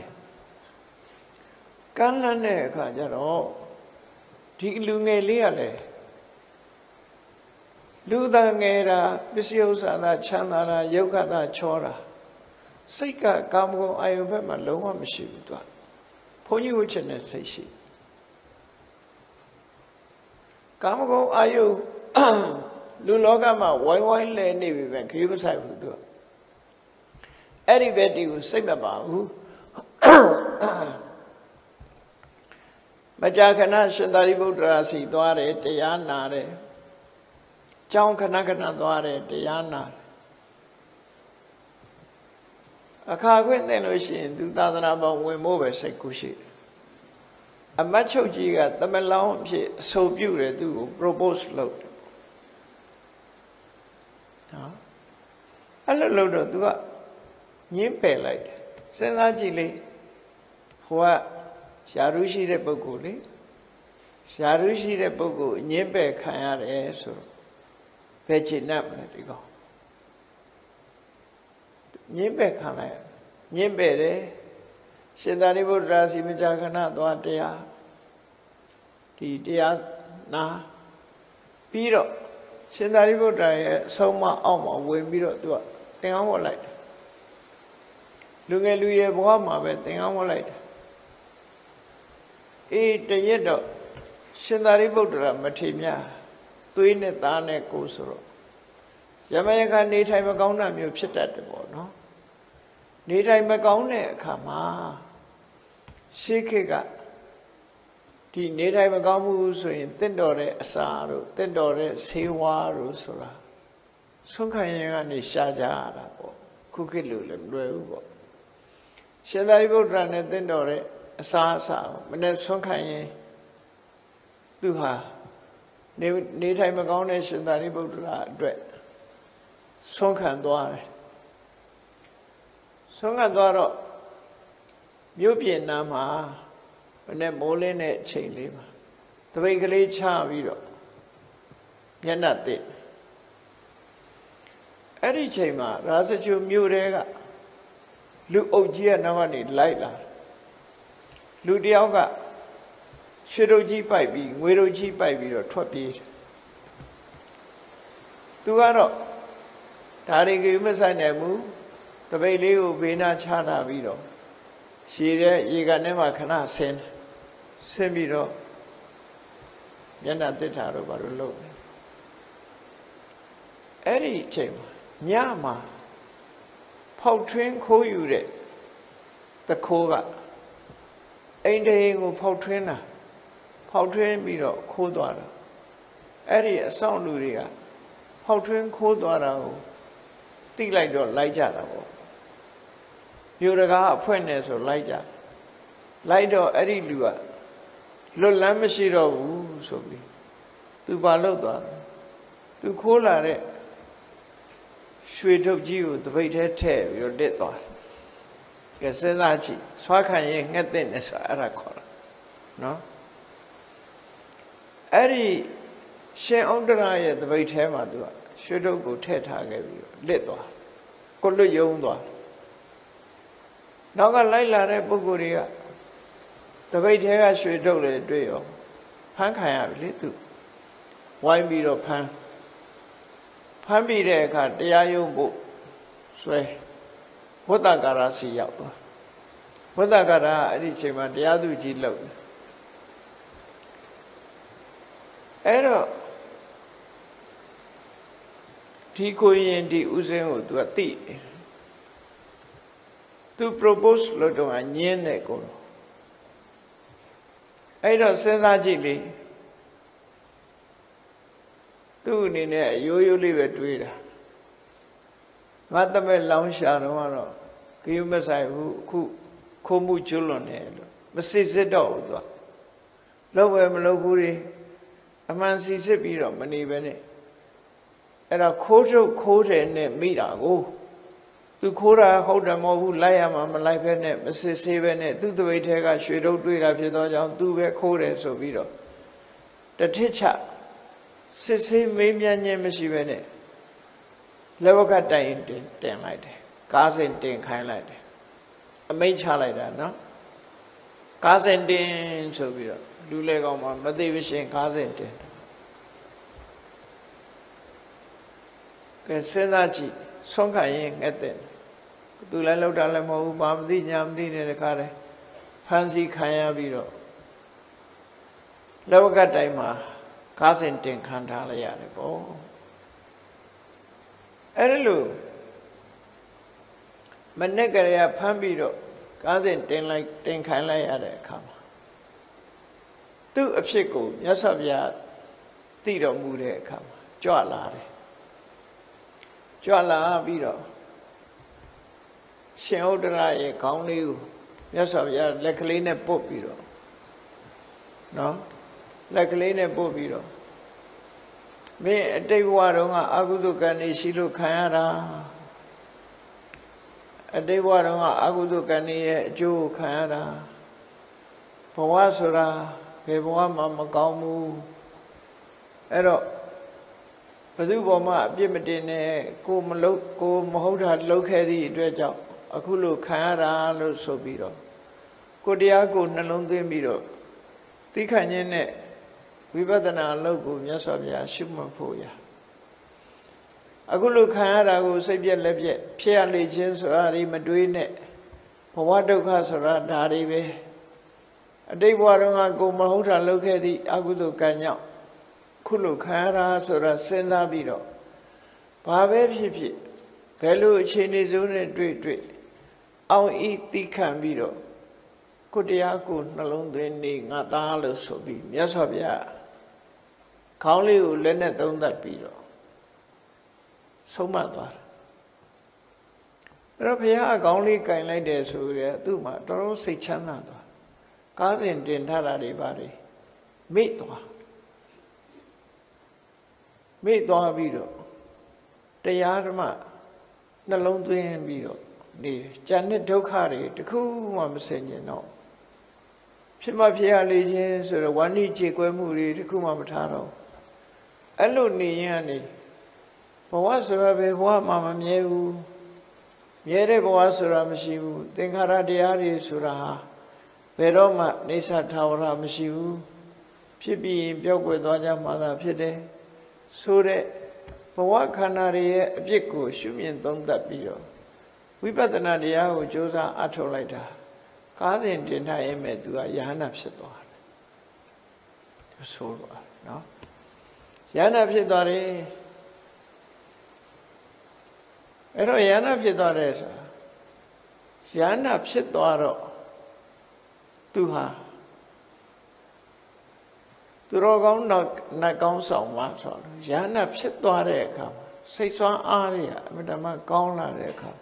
တဲ့အခါကျတော့ဒီလူငယ်လေးကလည်းလူသားငယ်တာပစ္စည်းဥစ္စာသာချမ်းသာတာယုတ်ခတာချောတာစိတ်ကကာမဂုဏ်အာယုဘက်မှာလုံးဝမရှိဘူးသူကဘုန်းကြီးဝှချင်တဲ့စိတ်ရှိကာမဂုဏ်အာယုလူလောကမှာဝိုင်းဝိုင်းလဲနေပြီပဲခရီးမဆိုင်ဘူးသူကအဲ့ဒီဘက်တီကိုစိတ်မပါဘူးမကြာခဏရှင်သာရိပုတ္တရာစီသွားတယ်တရားနာတယ်ကျောင်းခဏသွားတယ်တရားနာအခါခွင့်သိလို့ရှိရင်သူသာသနာပေါင်းဝင်ဖို့ပဲစိတ်ကူးရှိတယ်အမတ်ချုပ်ကြီးကသမလောင်းအဖြစ်အဆိုပြုတယ်သူ့ကို propose လုပ်တယ်နော်အဲ့လိုလုပ်တော့သူကညှင်းပယ်လိုက်တယ်စဉ်းစားကြည့်လေဟိုကရှာရုရှိတဲ့ပုဂ္ဂိုလ်လေရှာရုရှိတဲ့ပုဂ္ဂိုလ်ညှင်းပယ်ခံရတယ်ဆိုတော့ဘယ်ချင်တ်မလဲဒီကောင်ညှင်းပယ်ခံလိုက်ညှင်းပယ်တယ်ရှင်သာရိပုတ္တရာစီမကြာခဏသွားတရားဒီတရားနာပြီးတော့ရှင်သာရိပုတ္တရာရဲ့အဆုံးမအောက်မှာဝင်ပြီးတော့သူကသင်္ကန်းဝတ်လိုက်တယ်လူငယ်လူရွယ်ဘဝမှာပဲသင်္ကန်းဝတ်လိုက်တယ်အေးတရက်တော့ရှင်သာရိပုတ္တရာမထေမြသွေးနဲ့သားနဲ့ကိုဆိုတော့ယမယကနေထိုင်မကောင်းတာမျိုးဖြစ်တတ်တယ်ပေါ့နော်နေထိုင်မကောင်းတဲ့အခါမှာရှေးခေတ်ကဒီနေထိုင်မကောင်းမှုဆိုရင်တင့်တော်တဲ့အစာတို့တင့်တော်တဲ့ဆေးဝါးတို့ဆိုတာဆွမ်းခံရင်ကနေရှားကြရတာပေါ့ခုခေတ်လိုလည်းမလွယ်ဘူးပေါ့ရှင်သာရိပုတ္တရာနဲ့တင့်တော်တဲ့အစာမနဲ့ဆွမ်းခံရင်သူဟာနေထိုင်မကောင်းတဲ့ရှင်သာရိပုတ္တရာအတွက်ဆုံးခံသွားတယ်ဆုံးခံသွားတော့မြို့ပြင်နားမှာမနေ့မိုးလင်းတဲ့အချိန်လေးမှာတပိတ်ကလေးချပြီးတော့မျက်နှာတစ်အဲ့ဒီချိန်မှာရာဇချူမြို့တဲကလူအုပ်ကြီးကနောက်ကနေလိုက်လာလူတယောက်ကရွှေတုပ်ကြီးပိုက်ပြီးငွေတုပ်ကြီးပိုက်ပြီးတော့ထွက်ပြေးတယ်သူကတော့ဒါတွေကမဆိုင်နိုင်ဘူးတပိတ်လေးကိုဘေးနားချတာပြီးတော့ရှည်တဲ့ရေကန်ထဲမှာခဏဆင်းပြီးတော့မျက်နှာတစ်ထားတော့ဘာလို့လုပ်လဲအဲ့ဒီအချိန်မှာညမှာဖောက်ထွင်းခိုးယူတဲ့တခိုးကအိမ်တအိမ်ကိုဖောက်ထွင်းပြီးတော့ခိုးသွားတာအဲ့ဒီအဆောင်လူတွေကဖောက်ထွင်းခိုးသွားတာကိုသိလိုက်တော့လိုက်ကြတာပေါ့မြို့တကားအဖွဲ့နဲ့ဆိုလိုက်ကြလိုက်တော့အဲ့ဒီလူကလွတ်လန်းမရှိတော့ဘူးဆိုပြီးသူဘာလုပ်သွားလဲသူခိုးလာတဲ့ရွှေထုတ်ကြီးကိုတပိတ်ထဲထည့်ပြီးတော့တစ်သွားတယ်ကဲစဉ်းစားကြည့်ဆွားခံရင်ငှက်တဲ့နဲ့ဆိုအဲ့ဒါခေါ်တာနော်အဲ့ဒီရှင်ဥဒ္ဒရာရဲ့တပိတ်ထဲမှာသူကရွှေထုတ်ကိုထည့်ထားခဲ့ပြီးတော့လစ်သွားကိုလွတ်ယုံသွားနောက်ကလိုက်လာတဲ့ပုဂ္ဂိုလ်တွေကတပိတ်ထဲကရွှေထုတ်လေတွေ့ရောဖမ်းခံရပြီလေသူဝိုင်းပြီးတော့ဖမ်းပြီးတဲ့အခါတရားရုံးဖို့ဆွဲဝတ္တကာရစီရောက်သွားဝတ္တကာရအဲ့ဒီချိန်မှာတရားသူကြီးလှုပ်တယ်အဲ့တော့ဒီကိုရင်ဒီဥစဉ်ကို तू သိတယ် तू propose လို့တော့ညင်းတယ်ကိုအဲ့တော့စဉ်းစားကြည့်လေသူ့အနေနဲ့ရိုးရိုးလေးပဲတွေးတာငါတမဲ့လောင်းရှာတော့ကတော့ဂယုမဆိုင်ဘူးအခုခိုးမှုကျွလွန်တယ်လို့မစစ်စစ်တော့ဘူး तू လောက်ပဲမလုပ်ဘူးလေအမှန်စီစစ်ပြီးတော့မနေပဲနဲ့အဲ့ဒါခိုးထုတ်ခိုးတယ်နဲ့မိတာကိုသူခိုးတာဟုတ်တယ်မဟုတ်ဘူးလိုက်ရမှာမလိုက်ပဲနဲ့မစစ်ဆေးပဲနဲ့သူ့တပိတ်ထဲကရွှေထုတ်တွေ့တာဖြစ်သောကြောင့်သူပဲခိုးတယ်ဆိုပြီးတော့တထစ်ချစစ်ဆေးမေးမြန်းခြင်းမရှိပဲနဲ့လက်ဝကတိုင်တင်လိုက်တယ်ကားစင်တင်ခိုင်းလိုက်တယ်အမိန့်ချလိုက်တာနော်ကားစင်တင်ဆိုပြီးတော့လူလေကောင်မှမသိမရှင်ကားစင်တင်ကဲစဉ်းစားကြည့်ဆုံးခါရင်ငတ်တဲ့သူလည်းလောက်တာလည်းမဟုတ်ဘူးဘာမသိညာမသိတဲ့ခါလဲဖန်စီခံရပြီးတော့လောကတိုင်မှာကားစင်တင်ခံထားလိုက်ရတယ်ပေါ့အဲ့ဒါလို့မနေ့ကလေးကဖမ်းပြီးတော့ကားစင်တင်ခံလိုက်ရတဲ့အခါမှာသူ့အဖြစ်ကိုမြတ်စွာဘုရားသိတော်မူတဲ့အခါမှာကြွလာတယ်ကြွလာပြီးတော့ရှင်ဥဒ္ဒရာရဲ့ခေါင်းလေးကိုမြတ်စွာဘုရားလက်ကလေးနဲ့ပုတ်ပြီးတော့နော်လက်ကလေးနဲ့ပုတ်ပြီးတော့မင်းအတိတ်ဘဝတုန်းကအကုသိုလ်ကံနေရှိလို့ခံရတာအတိတ်ဘဝတုန်းကအကုသိုလ်ကံနေရဲ့အကျိုးကိုခံရတာဘဝဆိုတာဘယ်ဘဝမှမကောင်းဘူးအဲ့တော့ဘယ်သူပေါ်မှာအပြစ်မတင်နဲ့ကိုမဟုတ်တာလုပ်ခဲ့သည့်အတွက်ကြောင့်အခုလိုခံရတာလို့ဆိုပြီးတော့ကိုတရားကိုနှလုံးသွင်းပြီးတော့သိခံခြင်းနဲ့ဝိပဿနာအလုပ်ကိုမြတ်စွာဘုရားရှုမှတ်ဖို့ရအခုလိုခံရတာကိုစိတ်ပြက်လက်ပြက်ဖြစ်ရလေခြင်းဆိုတာဒီမတွေးနဲ့ဘဝဒုက္ခဆိုတာဒါတွေပဲအတိတ်ဘဝတုန်းကကိုမဟုတ်တာလုပ်ခဲ့သည့်အကုသိုလ်ကံကြောင့်ခုလိုခံရတာဆိုတာစဉ်းစားပြီးတော့ဘာပဲဖြစ်ဖြစ်ဘယ်လိုအခြေအနေစိုးနဲ့တွေ့အောင်ဤသိခံပြီးတော့ကိုတရားကိုနှလုံးသွင်းနေငါသားလို့ဆိုပြီးမြတ်စွာဘုရားခေါင်းလေးကိုလက်နဲ့သုံးသပ်ပြီးတော့ဆုံးမသွားတယ်အဲ့တော့ဘုရားအကောင်းလေးကင်လိုက်တယ်ဆိုရဲသူ့မှာတော်တော်စိတ်ချမ်းသာသွားကားစဉ်တင်ထားတာတွေပါတယ်မိသွားပြီးတော့တရားဓမ္မနှလုံးသွင်းပြီးတော့နေတယ်။ဉာဏ်နဲ့ဒုက္ခတွေတခုမှမစင်ကျင်တော့ဖြစ်မှဖြစ်ရလေခြင်းဆိုတော့ဝါနိကြေကွဲမှုတွေတခုမှမထားတော့အဲ့လိုနေရင်ကနေဘဝဆိုတာပဲဘဝမှမမြဲဘူးမြဲတဲ့ဘဝဆိုတာမရှိဘူးသင်္ခါရတရားတွေဆိုတာဟာဘယ်တော့မှနေဆထာဝရမရှိဘူးဖြစ်ပြီးရင်ပျောက်ကွယ်သွားကြမှာသာဖြစ်တယ်ဆိုတဲ့ဘဝခန္ဓာတွေရဲ့အပြစ်ကိုရှုမြင်သုံးသပ်ပြီးတော့ဝိပဿနာတရားကိုကြိုးစားအထောက်လိုက်တာကားစဉ်တင်ထားရင်မဲ့သူကယဟနာဖြစ်သွားတယ်ဆိုတော့နော်ယဟနာဖြစ်သွားတယ်အဲ့တော့ယဟနာဖြစ်သွားတယ်ဆိုတာယဟနာဖြစ်သွားတော့သူဟာသူတော်ကောင်းနတ်ကောင်းဆောင်မှာဆိုတော့ယဟနာဖြစ်သွားတဲ့အခါမှာစိတ်ဆွမ်းအားတွေအမြဲတမ်းကောင်းလာတဲ့အခါ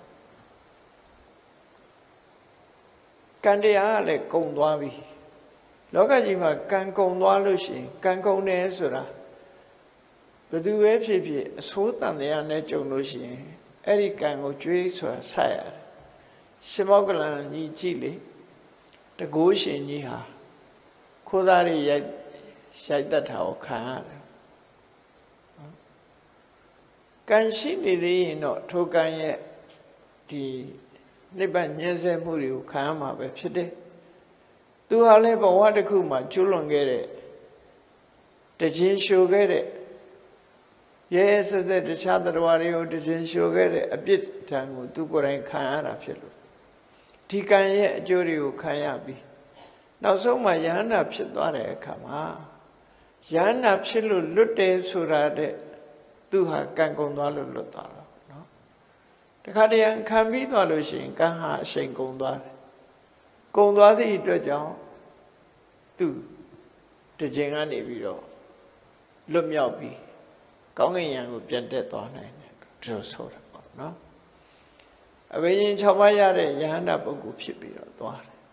ကံတရားကလည်းကုံသွားပြီလောကကြီးမှာကံကုံသွားလို့ရှိရင်ကံကုံတယ်ဆိုတာဘယ်သူပဲဖြစ်ဖြစ်အဆိုးတန်တရားနဲ့ကြုံလို့ရှိရင်အဲ့ဒီကံကိုကြွေးဆိုတာဆက်ရတယ်ရှင်မောကလန်ကြီးကြည့်လေတကိုးရှင်ကြီးဟာခိုးသားတွေရိုက်တတ်တာကိုခံရတယ်ကံရှိနေသေးရင်တော့ထိုကံရဲ့ဒီနိဗ္ဗာန်ညှင်းဆဲမှုတွေကိုခံရမှာပဲဖြစ်တယ်သူဟာလည်းဘဝတစ်ခုမှာကျွလွန်ခဲ့တဲ့တခြင်းရှို့ခဲ့တဲ့ရဲဆက်ဆက်တခြားတရားတွေကိုတခြင်းရှို့ခဲ့တဲ့အပြစ်ဒဏ်ကိုသူကိုယ်တိုင်ခံရတာဖြစ်လို့ဒီကံရဲ့အကျိုးတွေကိုခံရပြီးနောက်ဆုံးမှာယဟန္တာဖြစ်သွားတဲ့အခါမှာယဟန္တာဖြစ်လို့လွတ်တယ်ဆိုတာတဲ့သူဟာကံကုန်သွားလို့လွတ်သွားတော့နော်တခါတည်းခံပြီးသွားလို့ရှိရင်ကံဟာအရှိန်ကုန်သွားတယ်ကုန်သွားသည့်အတွက်ကြောင့်သူတခြင်းကနေပြီးတော့လွတ်မြောက်ပြီးကောင်းကင်ယံကိုပြန်တက်သွားနိုင်တယ်ဒီလိုဆိုတာပေါ့နော်အဘိညာဉ်6ပါးရတဲ့ယဟန္တာပုဂ္ဂိုလ်ဖြစ်ပြီးတော့သွားတယ်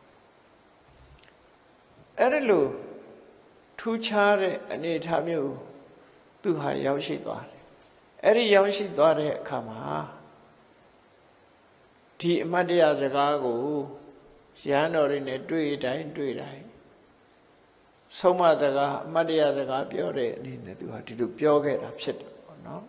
အဲ့ဒီလိုထူးခြားတဲ့အနေအထားမျိုးသူဟာရောက်ရှိသွားတယ်အဲ့ဒီရောက်ရှိသွားတဲ့အခါမှာဒီအမတ်တရားစကားကိုရဟန်းတော်တွေနဲ့တွေ့တိုင်းဆုံးမစကားအမတ်တရားစကားပြောတဲ့အနေနဲ့သူဟာဒီလိုပြောခဲ့တာဖြစ်တယ်ပေါ့နော်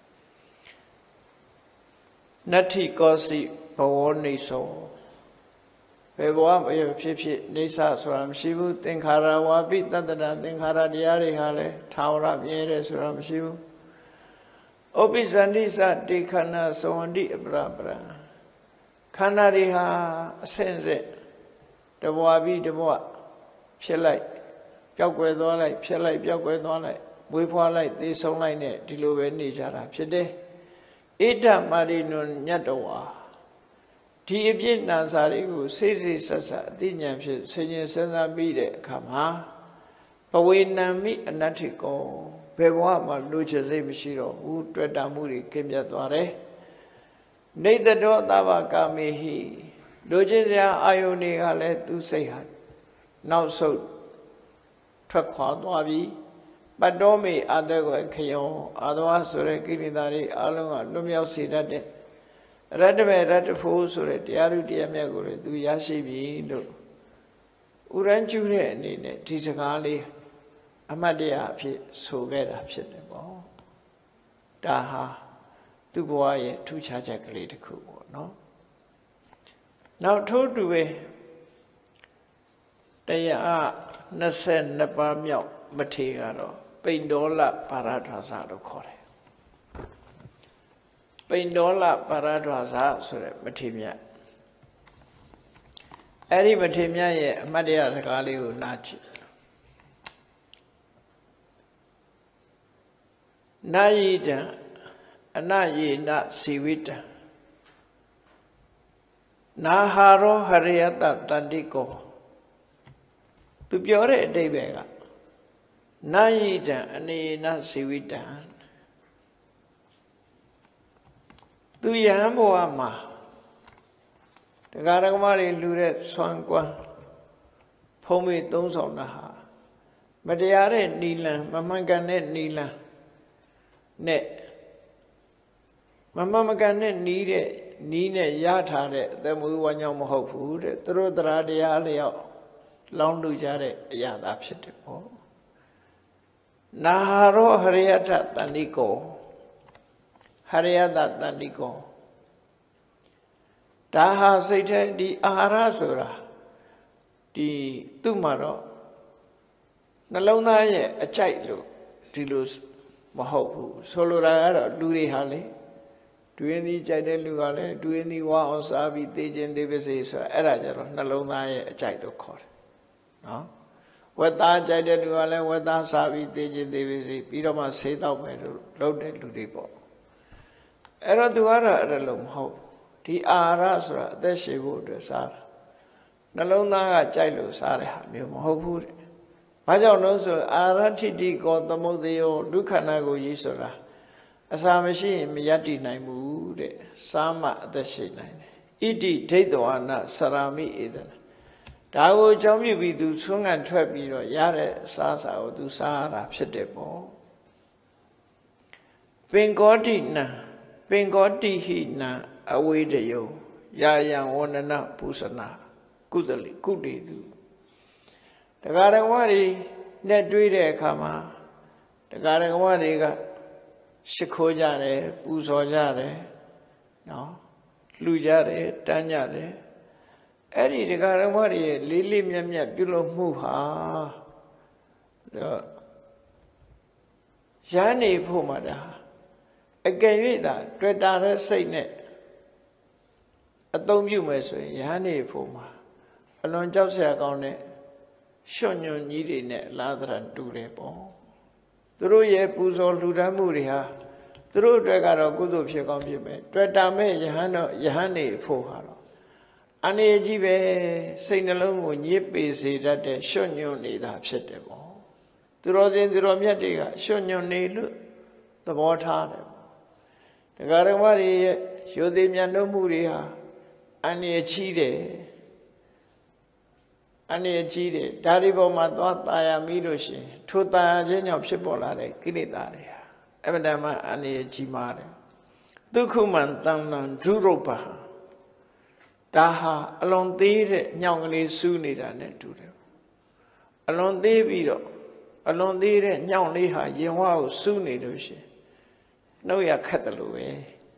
နတ္ထိကောစီဘဝနေသောဘယ်ဘဝဖြစ်ဖြစ်နေဆဆိုတာမရှိဘူးသင်္ခါရဝါပိတတ္တနာသင်္ခါရတရားတွေဟာလည်းထာဝရမြဲတယ်ဆိုတာမရှိဘူးဩပိဇန္တိစတေခန္ဓာသဝန္တိအပရပရခန္ဓာတွေဟာအစင်စစ်တဘဝပြီးတဘဝဖြစ်လိုက်ပျောက်ကွယ်သွားလိုက်ဖြစ်လိုက်ပျောက်ကွယ်သွားလိုက်မွေးဖွားလိုက်သေဆုံးလိုက်နဲ့ဒီလိုပဲနေကြတာဖြစ်တယ်ဣဒ္ဓမာရိနုညတ္တဝါဒီအပြစ်နာစာတွေကိုစိတ်စိတ်ဆက်ဆက်အသိဉာဏ်ဖြင့်ဆင်ញင်စဉ်းစားပြီးတဲ့အခါမှာဘဝေနံမိအနတ္ထိကောဘယ်ဘဝမှာလိုချင်စိတ်မရှိတော့ဘူးတွေ့တာမှုတွေကင်းပြတ်သွားတယ်နေတတောသဗ္ဗကာမေဟိလိုချင်စရာအာယုန်တွေကလည်းသူစိတ်ဟာနောက်ဆုတ်ထွက်ခွာသွားပြီပတ္တောမေအာတကွယ်ခယောအာသဝဆိုတဲ့ကိလေသာတွေအလုံးကလွတ်မြောက်စေတတ်တဲ့ရတ္တမေရတ္တဖို့ဆိုတဲ့တရားဥတရားမြတ်ကိုလည်းသူရရှိပြီလို့ဥရန်ကျူတဲ့အနေနဲ့ဒီစကားလေးအမှတ်တရအဖြစ်ဆိုခဲ့တာဖြစ်တယ်ပေါ့ဒါဟာသူ့ဘဝရဲ့ထူးခြားချက်ကလေးတစ်ခုပေါ့နော်နောက်ထို့တူပဲတရား22ပါးမြောက်မထေရကတော့ပိန္ဒောလပါရဒွါစလို့ခေါ်တယ်ပိန္ဒောလပါရဒွါစဆိုတဲ့မထေမြတ်အဲ့ဒီမထေမြတ်ရဲ့အမတ်တရားစကားလေးကိုနားကြည့်နာယိတံအနယေနစီဝိတံနာဟာရောဟရိယတတန္တိကောသူပြောတဲ့အတိတ်ပဲကနာယိတံအနေနစီဝိတံသူယဟန်ဘဝမှာတရားဓမ္မတွေလူတဲ့ဆွမ်းကွမ်းဖုံးမေသုံးဆောင်တာဟာမတရားတဲ့နီလံမမှန်ကန်တဲ့နီလံနဲ့မမှန်မကန်တဲ့နီးတဲ့နီးနဲ့ရထားတဲ့အသက်မွေးဝမ်းကြောင်းမဟုတ်ဘူးတဲ့သူတို့တရားတရားလျောက်လောင်းလူကြတဲ့အရာသာဖြစ်တယ်ပေါ့နာဟာရောဟရိယတတန္တိကောဟရိယတတန္တိကောဒါဟာစိတ်ထဲဒီအာဟာရဆိုတာဒီသူ့မှာတော့နှလုံးသားရဲ့အကြိုက်လို့ဒီလိုမဟုတ်ဘူးဆိုလိုတာကတော့လူတွေဟာလေတွင်းသီးကြိုက်တဲ့လူကလည်းတွင်းသီးဝါအောင်စားပြီးသိခြင်းသိပါစေဆိုတာအဲ့ဒါကြတော့နှလုံးသားရဲ့အကြိုက်လို့ခေါ်တယ်နော်ဝက်သားကြိုက်တဲ့လူကလည်းဝက်သားစားပြီးသိခြင်းသိပါစေပြီးတော့မှဆေးတောက်မယ်လို့လုပ်တဲ့လူတွေပေါ့အဲ့တော့သူကတော့အဲ့လိုမဟုတ်ဒီအာဟာရဆိုတာအသက်ရှင်ဖို့အတွက်စားတာနှလုံးသားကကြိုက်လို့စားတဲ့ဟာမျိုးမဟုတ်ဘူးတဲ့ဘာကြောင့်လို့ဆိုအာရထိတိကောသမုဒ္ဒေယောဒုက္ခနာကိုကြီးဆိုတာအစာမရှိရင်မယတ္တိနိုင်ဘူးတဲ့စားမှအသက်ရှင်နိုင်တယ်ဣတိဒိဋ္ဌဝါနစရာမိဧဒနာဒါကိုအကြောင်းပြုပြီးသူဆွမ်းကန်ထွက်ပြီးတော့ရတဲ့အစားအစာကိုသူစားရတာဖြစ်တယ်ပေါ့ပင်ကောတိနံပင်ကောတိဟိနံအဝေဒယောယာယံဝန္ဒနာပုစနာကုသလိကုတေသူတရားဓမ္မတွေနဲ့တွေ့တဲ့အခါမှာတရားဓမ္မတွေကရှိခိုးကြတယ်ပူဇော်ကြတယ်နော်လှူကြတယ်တန်းကြတယ်အဲ့ဒီတရားဓမ္မတွေရဲ့လေးလေးမြတ်မြတ်ပြုလုပ်မှုဟာတော့ရဟန်းနေဖို့မှာဒါအကယ်၍သာတွေ့တာတဲ့စိတ်နဲ့အသုံးပြုမယ်ဆိုရင်ရဟန်းနေဖို့မှာအလွန်ကြောက်စရာကောင်းတဲ့ရွှွညွန်ကြီးတွေနဲ့လာသရတူတယ်ပေါ့သူတို့ရဲ့ပူဇော်လှူဒန်းမှုတွေဟာသူတို့အတွက်ကတော့ကုသိုလ်ဖြစ်ကောင်းဖြစ်မယ်တွေ့တာမဲ့ယဟန်နေဖို့ဟာတော့အနေကြီးပဲစိတ်နှလုံးကိုညစ်ပေစေတတ်တဲ့ရွှွညွန်နေတာဖြစ်တယ်ပေါ့သူတော်စင်သူတော်မြတ်တွေကရွှွညွန်နေလို့သဘောထားတယ်ပေါ့တရားဓမ္မတွေရဲ့ရိုသေမြတ်လို့မှုတွေဟာအနေကြီးတယ်အနေကြီးတယ်ဒါဒီပေါ်မှာသွားตายရမိလို့ရှိရင်ထိုตายရခြင်းကြောင့်ဖြစ်ပေါ်လာတဲ့ကိလေသာတွေဟာအမှန်တမ်းအနေကြီးမားတယ်ဒုက္ခမံတဏ္ဏဒုရုပ္ပဒါဟာအလွန်သေးတဲ့ညောင်ကလေးစူးနေတာနဲ့တူတယ်အလွန်သေးပြီးတော့အလွန်သေးတဲ့ညောင်လေးဟာရင်ဝါကိုစူးနေလို့ရှိရင်နှုတ်ရခက်တယ်လို့ပဲ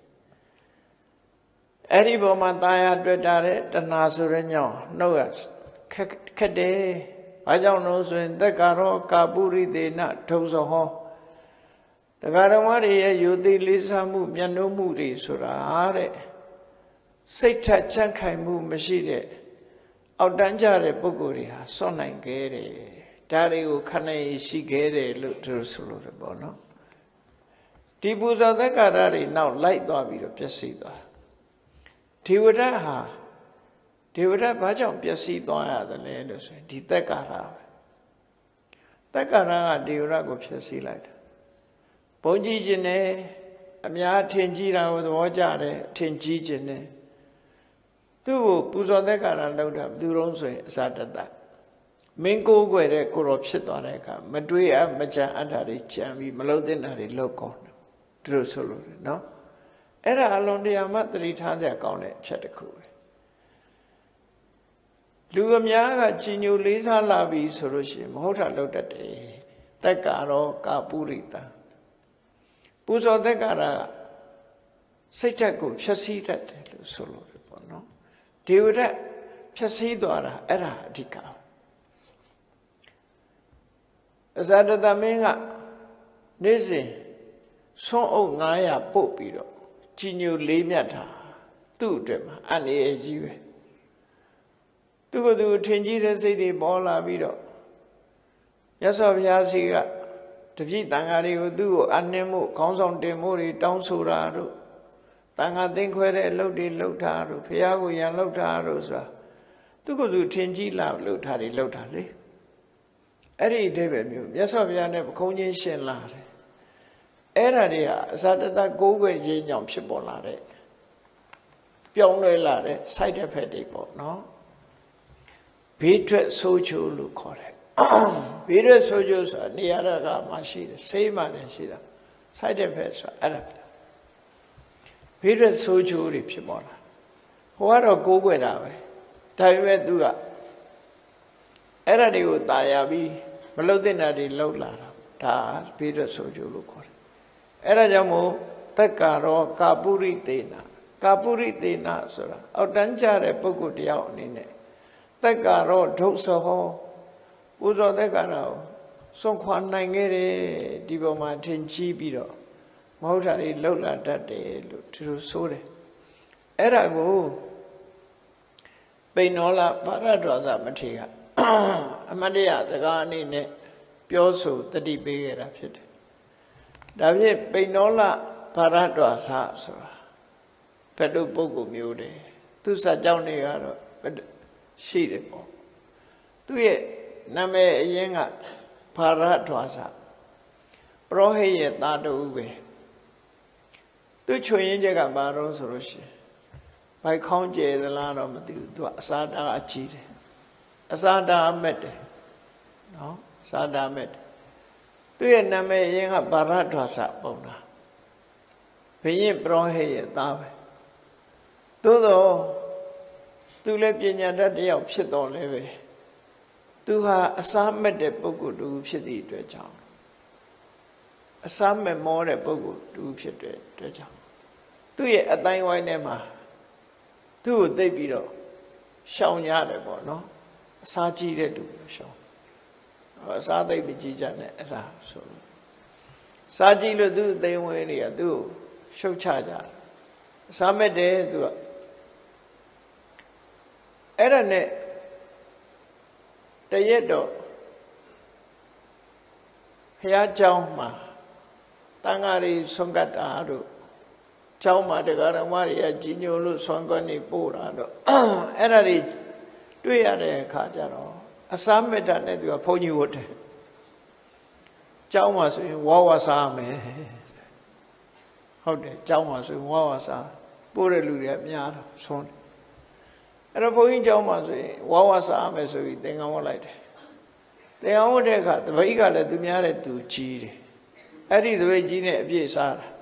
အဲ့ဒီပေါ်မှာตายရတွေ့တာတဲ့တဏှာဆိုတဲ့ညောင်နှုတ်ရခက်တယ်။ဘာကြောင့်လို့ဆိုရင်သက်္ကာရောကာပုရိသေနဒုစဟောတရားဓမ္မတွေရဲ့ယုတိလေးစားမှုမျက်နှာမှုတွေဆိုတာတဲ့စိတ်ထက်ချမ်းခိုင်မှုမရှိတဲ့အောက်တန်းကြတဲ့ပုဂ္ဂိုလ်တွေဟာစွန့်နိုင်ခဲ့တယ်။ဒါတွေကိုခဏရှိခဲ့တယ်လို့သူတို့ဆိုလို့ပေါ့နော်။ဒီပူဇော်သက်္ကာရတွေနောက်လိုက်သွားပြီးတော့ပျက်စီးသွား။ဒေဝဒဟာဒေဝဒဘာကြောင့်ပျက်စီးသွားရတယ်လဲလို့ဆိုရင်ဒီသက်္ကာရပဲသက်္ကာရကဒေဝဒကိုဖျက်ဆီးလိုက်တာဘုံကြီးခြင်းနဲ့အများထင်ကြီးတာကိုသဘောကျတယ်ထင်ကြီးခြင်းနဲ့သူ့ကိုပူဇော်သက်္ကာရလုပ်တာဘယ်သူတုံးဆိုရင်အစာတတမင်းကိုးကွယ်တဲ့ကိုတော်ဖြစ်သွားတဲ့အခါမတွေးအမကြံအထာတွေကြံပြီးမလုံးတဲ့တာတွေလောက်ကောင်းတယ်သူတို့ဆိုလို့နော်အဲ့ဒါအလွန်တရာမှသတိထားကြကောင်းတဲ့အချက်တစ်ခုပဲလူအများကကြီးညိုလေးစားလာပြီဆိုလို့ရှိရင်မဟုတ်တာလုပ်တတ်တယ်သက်္ကာရောကာပုရိတံပူဇော်သက်္ကာရကစိတ်ဓာတ်ကိုဖြည့်ဆည်းတတ်တယ်လို့ဆိုလို့ပေါ့နော်ဒေဝဒတ်ဖြည့်ဆည်းသွားတာအဲ့ဒါအဓိကအဇာတသမင်းကနေ့စဉ်ဆွမ်းအုပ်900ပုတ်ပြီးတော့ကြီးညိုလေးမြတ်တာသူ့အတွက်မှာအန္တရာယ်ကြီးပဲသူကသူထင်ကြီးတဲ့စိတ်တွေပေါ်လာပြီးတော့မြတ်စွာဘုရားစီကတပည့်တန်ဃာတွေကိုသူ့ကိုအနှင်းမှုခေါင်းဆောင်တင်မှုတွေတောင်းဆိုတာတို့တန်ဃာသိမ့်ခွဲတဲ့အလုပ်တွေလုပ်တာတို့ဘုရားကိုရန်လုပ်တာတို့ဆိုတာသူကသူထင်ကြီးလာလုပ်တာတွေလုပ်တာလေအဲ့ဒီအဓိပ္ပာယ်မျိုးမြတ်စွာဘုရားနဲ့ပခုံးချင်းရှင်းလာတယ်အဲ့ဒါတွေဟာအစတတကိုးကွယ်ခြင်းကြောင့်ဖြစ်ပေါ်လာတဲ့ပြောင်းလဲလာတဲ့ side effect တွေပေါ့နော်ဘေးထွက်ဆိုးချိုးလို့ခေါ်တယ်ဘေးထွက်ဆိုးချိုးဆိုတာနေရာကမှရှိတယ်ဆေးမှလည်းရှိတာ side effect ဆိုတာအဲ့ဒါဘေးထွက်ဆိုးချိုးတွေဖြစ်ပေါ်လာဟိုကတော့ကိုးကွယ်တာပဲဒါပေမဲ့သူကအဲ့ဒါတွေကိုตายရပြီးမလုတ်တဲ့နာတွေလှုပ်လာတာဒါဘေးထွက်ဆိုးချိုးလို့ခေါ်တယ်အဲ့ဒါကြောင့်မို့သက်္ကာရောကာပုရိသေနကာပုရိသေနဆိုတာအောက်တန်းကျတဲ့ပုဂ္ဂိုလ်တယောက်အနေနဲ့သက်္ကာရောဒုစဟောပူဇော်သက်္ကာရောစွန့်ခွာနိုင်ခဲ့တယ်ဒီပေါ်မှာထင်ကြီးပြီးတော့မဟုတ်တာတွေလှုပ်လာတတ်တယ်လို့သူတို့ဆိုတယ်အဲ့ဒါကိုပိဏောလပါရဒွါစမထေရအမတ်တရစကားအနေနဲ့ပြောဆိုတတိပေးခဲ့တာဖြစ်တယ်ဒါဖြင့်ပိဏောလပါရဒွါစဆိုတာဘယ်လိုပုဂ္ဂိုလ်မျိုးတယ်သူစာကြောင့်နေကတော့ရှိတယ်ပေါ့သူရဲ့နာမည်အရင်ကဘာရဒွါစပရောဟိတ်ရဲ့သားတူပဲသူချွေရင်းချက်ကဘာလို့ဆိုလို့ရှိရင်ဘိုက်ခေါင်းကျဲသလားတော့မသိဘူးသူကအစာတာအကြီးတယ်အစာတာအမက်တယ်နော်စာတာအမက်တယ်သူရဲ့နာမည်အရင်ကဘာရဒွါစပုံတာဘုရင်ပရောဟိတ်ရဲ့သားပဲသို့တော့သူလည်းပညာတတ်တယောက်ဖြစ်တော်လဲပဲသူဟာအစာမဲ့တဲ့ပုဂ္ဂိုလ်တူဖြစ်သည့်အတွက်ကြောင့်အစာမဲ့မောတဲ့ပုဂ္ဂိုလ်တူဖြစ်တဲ့အတွက်ကြောင့်သူ့ရဲ့အတိုင်းဝိုင်းထဲမှာသူ့ကိုသိပြီးတော့ရှောင်ရတယ်ပေါ့နော်အစာကြီးတဲ့သူရှောင်အစာသိပ်မကြီးကြနဲ့အဲ့ဒါဆိုလို့စားကြည့်လို့သူ့အသိဝင်တွေကသူ့ကိုရှုတ်ချကြတယ်စားမဲ့တယ်သူကအဲ့ဒါနဲ့တရက်တော့ဘုရားကျောင်းမှာတန်ဃာတွေဆုံးကတ်တာတို့ကျောင်းမှာတရားဓမ္မတွေကကြီးညိုလို့ဆွမ်းကွက်နေပို့တာတော့အဲ့ဒါတွေတွေ့ရတဲ့အခါကျတော့အစားမေတ္တာနဲ့သူကဘုန်းကြီးဝတ်တယ်ကျောင်းမှာဆိုရင်ဝါဝါစားမယ်ဟုတ်တယ်ကျောင်းမှာဆိုရင်ဝါဝါစားပို့တဲ့လူတွေကများတော့ဆွမ်းတယ်အဲ့တော့ဘုန်းကြီးကျောင်းမှာဆိုရင်ဝါဝါစားမယ်ဆိုပြီးသင်္ကန်းဝတ်လိုက်တယ်သင်္ကန်းဝတ်တဲ့အခါတပည့်ကလည်းသူများတဲ့သူကြီးတယ်အဲ့ဒီတပည့်ကြီးနဲ့အပြည့်စားတာ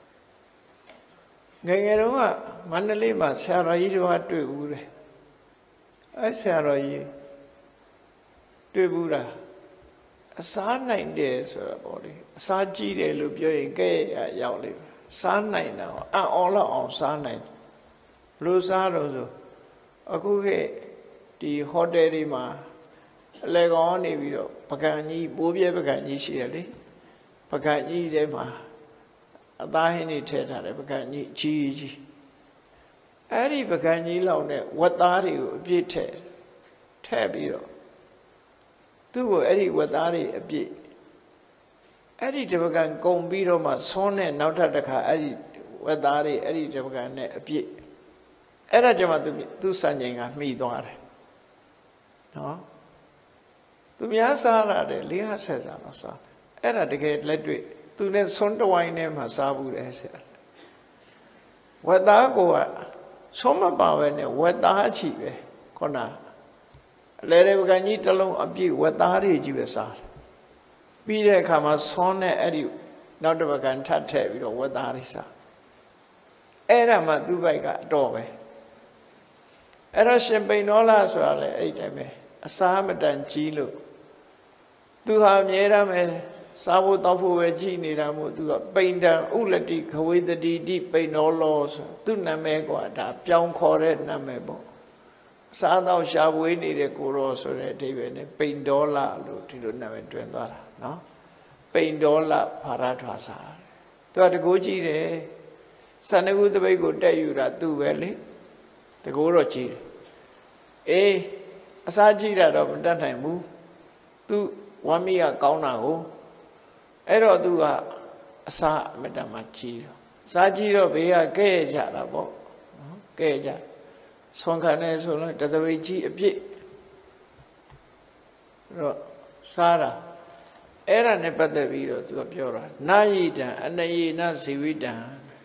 ငယ်ငယ်တုန်းကမန္တလေးမှာဆရာတော်ကြီးတို့တွေ့ဘူးတယ်အဲ့ဆရာတော်ကြီးတွေ့ဘူးတာအစားနိုင်တယ်ဆိုတာပေါ့လေအစားကြီးတယ်လို့ပြောရင်ကဲရရောက်လိမ့်မယ်စားနိုင်တာအံ့ဩလောက်အောင်စားနိုင်တယ်ဘလို့စားတော့ဆိုအခုကဒီဟိုတယ်တွေမှာအလဲကောင်နေပြီးတော့ပကံကြီးပိုးပြဲပကံကြီးရှိတယ်လေပကံကြီးထဲမှာအသားဟင်းတွေထည့်ထားတယ်ပကံကြီးကြီးအဲ့ဒီပကံကြီးလောက်နဲ့ဝက်သားတွေကိုအပြည့်ထည့်ပြီးတော့သူ့ကိုအဲ့ဒီဝက်သားတွေအပြည့်အဲ့ဒီတပကံကုံပြီးတော့မှဆွန်းနဲ့နောက်ထပ်တစ်ခါအဲ့ဒီဝက်သားတွေအဲ့ဒီတပကံနဲ့အပြည့်အဲ့ဒါကြောင့်သူစံချိန်ကမှီသွားတယ်နော်သူများစားရတယ်450စားတော့စားအဲ့ဒါတကယ်လက်တွေ့သူနဲ့ဆွန်းတဝိုင်းထဲမှာစားဘူးတယ်ဆရာဝက်သားကိုကဆွန်းမပါပဲနဲ့ဝက်သားချီပဲခုနအလဲတဲ့ပကံကြီးတစ်လုံးအပြည့်ဝက်သားတွေကြီးပဲစားတယ်ပြီးတဲ့အခါမှာဆွန်းနဲ့အဲ့ဒီနောက်တစ်ပကံထပ်ထည့်ပြီးတော့ဝက်သားတွေစားအဲ့ဒါမှသူ့ဘက်ကအတော်ပဲအဲ့တော့ရှင်ပိန်တော်လာဆိုတာလေအဲ့တိုင်းပဲအစားမတန်ကြီးလို့သူဟာအမြဲတမ်းပဲစားဖို့တောက်ဖို့ပဲကြည်နေတာမို့သူကပိန်တံဥလတိခဝေတတိတိပိန်တော်လောဆိုသူ့နာမည်ကဒါပြောင်းခေါ်တဲ့နာမည်ပေါ့စားတော့ရှားဝေးနေတဲ့ကိုရောဆိုတဲ့အဓိပ္ပာယ်နဲ့ပိန်တော်လာလို့ဒီလိုနာမည်တွင်သွားတာနော်ပိန်တော်လာဘာရထွားစားသူကတကူကြည့်တယ်စန္ဒကုတပိတ်ကိုတက်ယူတာသူပဲလေတကူတော့ကြည့်တယ်အေးအစားကြည့်တာတော့မတတ်နိုင်ဘူးသူဝမ်းမီးကကောင်းတာကိုအဲ့တော့သူကအစားအမတန်မှကြီးတော့စားကြီးတော့ဘေးကကဲ့ကြတာပေါ့နော်ကဲ့ကြဆွမ်းခံနေဆိုလို့တသပိတ်ကြီးအပြည့်တော့စားတာအဲ့ဒါနဲ့ပတ်သက်ပြီးတော့သူကပြောတာနာယိတံအနယေနဇီဝိတံ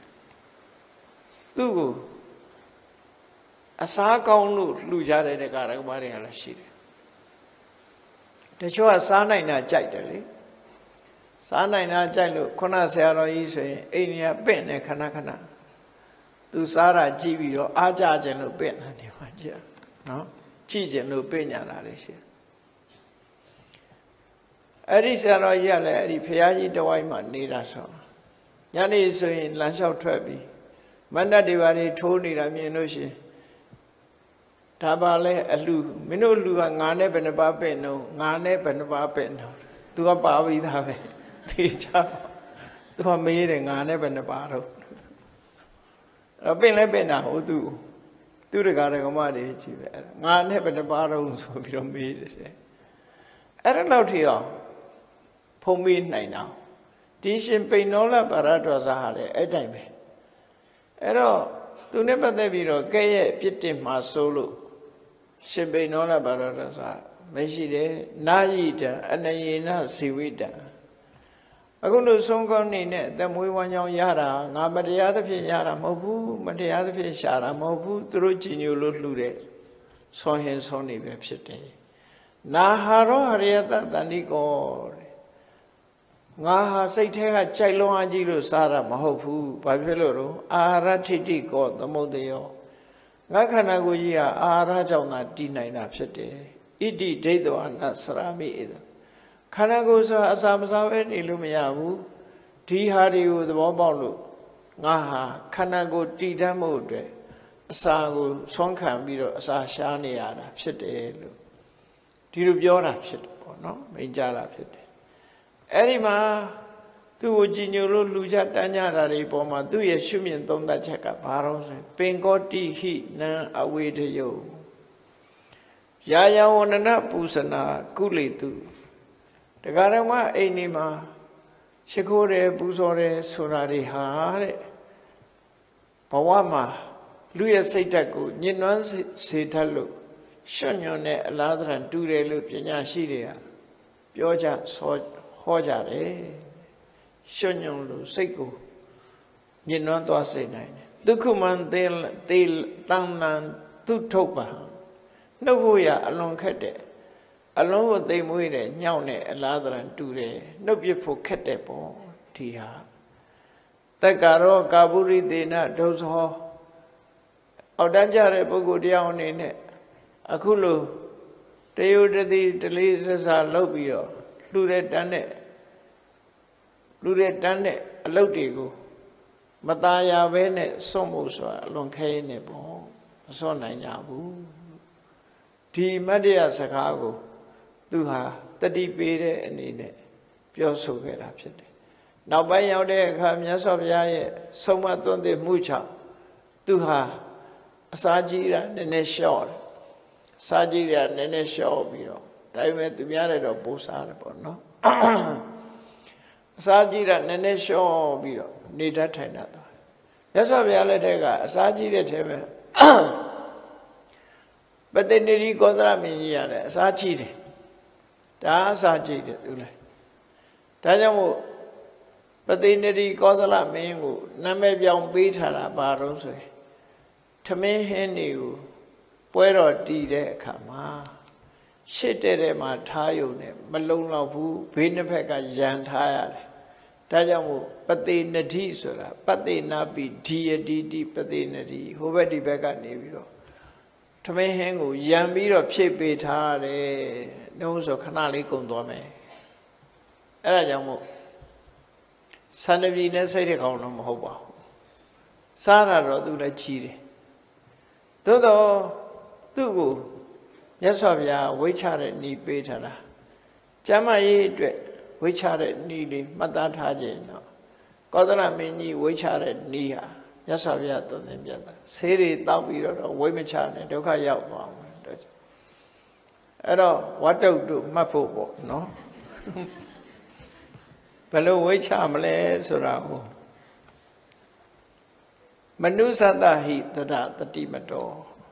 သူ့ကိုအစားကောင်းလို့လှူကြတဲ့ကာရကမားတွေကလည်းရှိတယ်တချို့ကစားနိုင်တာကြိုက်တယ်လေစားနိုင်တာကြိုက်လို့ခုနဆရာတော်ကြီးဆိုရင်အိန္ဒိယပင့်နေခဏခဏသူစားတာကြည့်ပြီးတော့အားကြခြင်းလို့ပင့်တာနေမှာကြည့်နော်ကြည့်ခြင်းလို့ပင့်ညာတာလေရှိအဲ့ဒီဆရာတော်ကြီးကလည်းအဲ့ဒီဖရာကြီးတဝိုင်းမှာနေတာဆိုညနေဆိုရင်လမ်းလျှောက်ထွက်ပြီးမန္တတွေပါတွေထိုးနေတာမြင်လို့ရှိရင်ဒါပါလဲအလှမင်းတို့လူကငါနဲ့ဘယ်နှပါပင့်တော့ငါနဲ့ဘယ်နှပါပင့်တော့သူကပါပြီးသားပဲသေချာသူကမေးတယ်ငါနဲ့ဘယ်နှပါတော့ပင့်လဲပင့်တာဟုတ်သူတကားကမတွေကြည့်ပဲငါနဲ့ဘယ်နှပါတော့ဆိုပြီးတော့မေးတယ်အဲ့ဒါတော့ထီအောင်ဖုံးမေးနိုင်တာဒီရှင်ပိန်တော်လပါရတော်စာဟာလေအဲ့တိုင်းပဲအဲ့တော့သူနဲ့ပတ်သက်ပြီးတော့ကဲ့ရဲ့ပြစ်တင်မှာစိုးလို့ရှင်ပိန်တော်လပါရတော်စာမရှိတယ်နာယိတံအနယေနဇီဝိတံအခုလို့ဆုံးကောင်းနေနဲ့အသက်မွေးဝမ်းကြောင်းရတာငါမတရားသဖြင့်ရတာမဟုတ်ဘူးမတရားသဖြင့်ရှာတာမဟုတ်ဘူးသူတို့ကြည်ညိုလို့လှူတဲ့ဆွန်ဟင်ဆွန်နေပဲဖြစ်တယ်နာဟာရောဟရိယတတန်ဒီကောတဲ့ငါဟာစိတ်ထဲကကြိုက်လွန်အားကြီးလို့စားတာမဟုတ်ဘူးဘာဖြစ်လို့တော့အာဟာရထိတိကောသမုဒ္ဒယောငါခန္ဓာကိုယ်ကြီးဟာအာဟာရကြောင့်သာတည်နိုင်တာဖြစ်တယ်ဣတိဒိဋ္ဌဝနစရမိဧတခန္ဓာကိုယ်ဆိုတာအစာမစားပဲနေလို့မရဘူးဒီဟာတွေကိုသဘောပေါက်လို့ငါဟာခန္ဓာကိုယ်တည်တတ်မှုအတွက်အစာကိုဆွမ်းခံပြီးတော့အစာရှားနေရတာဖြစ်တယ်လို့ဒီလိုပြောတာဖြစ်တယ်ပေါ့နော်မိန့်ကြတာဖြစ်တယ်အဲ့ဒီမှာသူ့ကိုကြည်ညိုလို့လူကြတန်းကြတာတွေပေါ်မှာသူ့ရဲ့ရှုမြင်သုံးသပ်ချက်ကဘာလို့ဆိုပင်ကောတိဟိနံအဝေထယုယာယဝန္ဒနပူဇနာကုလေတုတရားဓမ္မအိမ်ဒီမှာရှိခိုးတယ်ပူဇော်တယ်ဆိုတာတွေဟာတဲ့ဘဝမှာလူရဲ့စိတ်ဓာတ်ကိုညှဉ်းနှွမ်းစေတတ်လို့ရွှွညွန်တဲ့အလားတရတူတယ်လို့ပညာရှိတွေကပြောကြဟောကြတယ်ရွှွညွန်လို့စိတ်ကိုညှဉ်းနှွမ်းသွားစေနိုင်တယ်ဒုက္ခမံတေတန်နံသူထုတ်ပါနှုတ်ဖို့ရအလွန်ခက်တယ်အလုံးကိုသိမ်မွေးတယ်ညောင်းတယ်အလားတရတူတယ်နှုတ်ပြဖို့ခက်တယ်ပေါ့ဒီဟာတက္ကရောကာပုရိသေနဒုဇောအောက်တန်းကြတဲ့ပုဂ္ဂိုလ်တရားအနေနဲ့အခုလိုတယုတတိတလေးဆဆလုပ်ပြီးတော့လူတဲ့တန်းတဲ့အလုပ်တွေကိုမตายရဘဲနဲ့စွန့်ဖို့ဆိုတာအလွန်ခဲနေပေါ့မစွန့်နိုင်ကြဘူးဒီမတ္တရစကားကိုသူဟာတတိပေးတဲ့အနေနဲ့ပြောဆိုခဲ့တာဖြစ်တယ်နောက်ပိုင်းရောက်တဲ့အခါမြတ်စွာဘုရားရဲ့ဆုံးမသွန်သင်မှုကြောင့်သူဟာအစာကြီးတာနည်းနည်းလျှော့တယ်စားကြီးတာနည်းနည်းလျှော့ပြီးတော့ဒါပေမဲ့သူများတဲ့တော့ပိုးစားတယ်ပေါ့နော်အစာကြီးတာနည်းနည်းလျှော့ပြီးတော့နေတတ်ထိုင်တတ်သွားတယ်မြတ်စွာဘုရားလက်ထက်ကအစာကြီးတဲ့ထဲမှာပတိနေရီကောသရမင်းကြီးရတယ်အစာကြီးတယ်ဒါအစာကြီးတယ်သူလည်းဒါကြောင့်မို့ပတိနေရီကောသလမင်းကိုနာမည်ပြောင်းပေးထားတာဘာလို့ဆိုရင်ထမင်းဟင်းတွေကိုပွဲတော်တည်တဲ့အခါမှာရှစ်တဲ့မှာထားယုံနဲ့မလုံလောက်ဘူးဘေးနှစ်ဖက်ကရန်ထားရတယ်ဒါကြောင့်မို့ပတိနတိဆိုတာပတိနာပိဒီယတိတိပတိနတိဟိုဘက်ဒီဘက်ကနေပြီးတော့ထမင်းဟင်းကိုရန်ပြီးတော့ဖြည့်ပေးထားရတယ်နှုံးဆိုခဏလေးကုန်သွားမယ်အဲ့ဒါကြောင့်မို့စန္ဒပြည်နဲ့စိတ်တကောင်တော့မဟုတ်ပါဘူးစားတာတော့သူလည်းကြီးတယ်သို့တော့သူ့ကိုမြတ်စွာဘုရားဝိချတဲ့ဤပေးထားတာကျမ်းမာရေးအတွက်ဝိချတဲ့ဤလေးမှတ်သားထားခြင်းတော့ကောသလမင်းကြီးဝိချတဲ့ဤဟာမြတ်စွာဘုရားသွန်သင်ပြတာဆေးတွေတောက်ပြီးတော့ဝိမချနဲ့ဒုက္ခရောက်သွားမှာအဲ့တော့ဝတ္တုတို့မှတ်ဖို့ပေါ့နော်ဘယ်လိုဝိချမလဲဆိုတာကိုမနုဿတဟိတရတတိမတော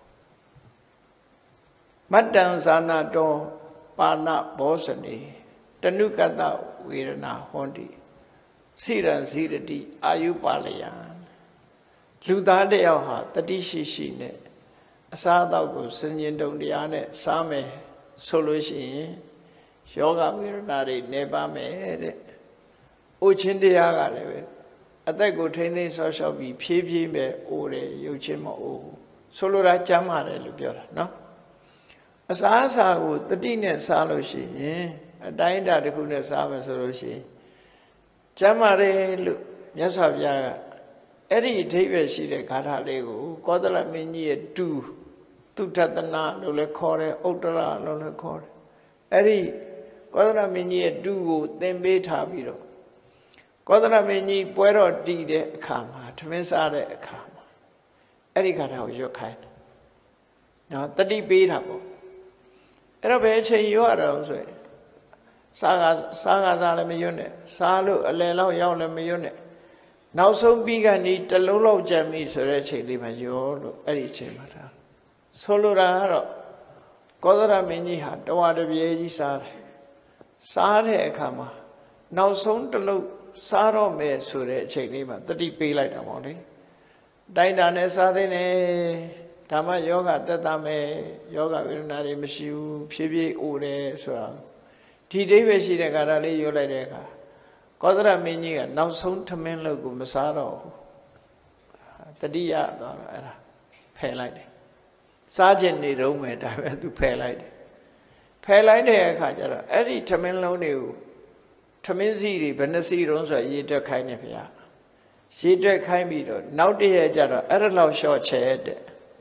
မတ္တံဇာနာတောပါဏဘောဇနေတနုကတဝေရဏဟောတိစိရဇိရတိအာယုပါလယံလူသားတယောက်ဟာတတိရှိရှိနဲ့အစားအသောက်ကိုစဉ္ញင်တုံတရားနဲ့စားမယ်ဆိုလို့ရှိရင်ယောဂဝေဒနာတွေနေပါမယ်တဲ့။အိုချင်းတရားကလည်းပဲအသက်ကိုထိမ့်သိမ်းဆော့ရှော့ပြီးဖြည်းဖြည်းပဲအိုတယ်ရုပ်ချင်းမအိုဘူးဆိုလိုတာကြမ်းပါတယ်လို့ပြောတာနော်အစာအစာကိုတတိနဲ့စားလို့ရှိရင်အတိုင်းအတာတစ်ခုနဲ့စားမယ်ဆိုလို့ရှိရင်ကြမ်းပါတယ်လို့မြတ်စွာဘုရားကအဲ့ဒီအဓိပ္ပာယ်ရှိတဲ့ဂါထာလေးကိုကောသလမင်းကြီးရဲ့တူသူထတနာလို့လည်းခေါ်တယ်ဥတ္တရလို့လည်းခေါ်တယ်အဲ့ဒီကောသလမင်းကြီးရဲ့တူကိုသင်ပေးထားပြီးတော့ကောသလမင်းကြီးပွဲတော်တည်တဲ့အခါမှာထမင်းစားတဲ့အခါမှာအဲ့ဒီဂါထာကိုရွတ်ခိုင်းတယ်နော်တတိပေးတာပေါ့အဲ့တော့ဘယ်အချိန်ရွတ်ရအောင်ဆိုရင်စားလည်းမရွတ်နဲ့စားလို့အလယ်လောက်ရောက်လည်းမရွတ်နဲ့နောက်ဆုံးပြီးကနေတလုံးလောက်ကြံပြီဆိုတဲ့အချိန်လေးမှာရောလို့အဲ့ဒီအချိန်မှာဒါဆိုလိုတာကတော့ကောသရမင်းကြီးဟာတဝါတပြေကြီးစားတယ်စားတဲ့အခါမှာနောက်ဆုံးတလုံးစားတော့မယ်ဆိုတဲ့အချိန်လေးမှာတတိပေးလိုက်တာပေါ့လေတိုင်းတာနဲ့စားသိနေဓမ္မယောဂတက်တာမယ်ယောဂဝေဒနာတွေမရှိဘူးဖြည်းဖြည်းအိုတယ်ဆိုတာဒီအိဗယ်ရှိတဲ့ကာလလေးရွတ်လိုက်တဲ့အခါကောသရမင်းကြီးကနောက်ဆုံးထမင်းလို့ကိုမစားတော့ဘူးတတိယသွားတော့အဲ့ဒါဖယ်လိုက်တယ်စားခြင်းနေတော့မယ်ဒါပဲသူဖယ်လိုက်တယ်ဖယ်လိုက်တဲ့အခါကျတော့အဲ့ဒီထမင်းလုံးတွေကိုထမင်းစီတွေဘယ်နှစီတုံးဆိုရေတွက်ခိုင်းနေဗျာရေတွက်ခိုင်းပြီးတော့နောက်တည့်ရက်ကျတော့အဲ့ဒါလောက်လျှော့ချဲတဲ့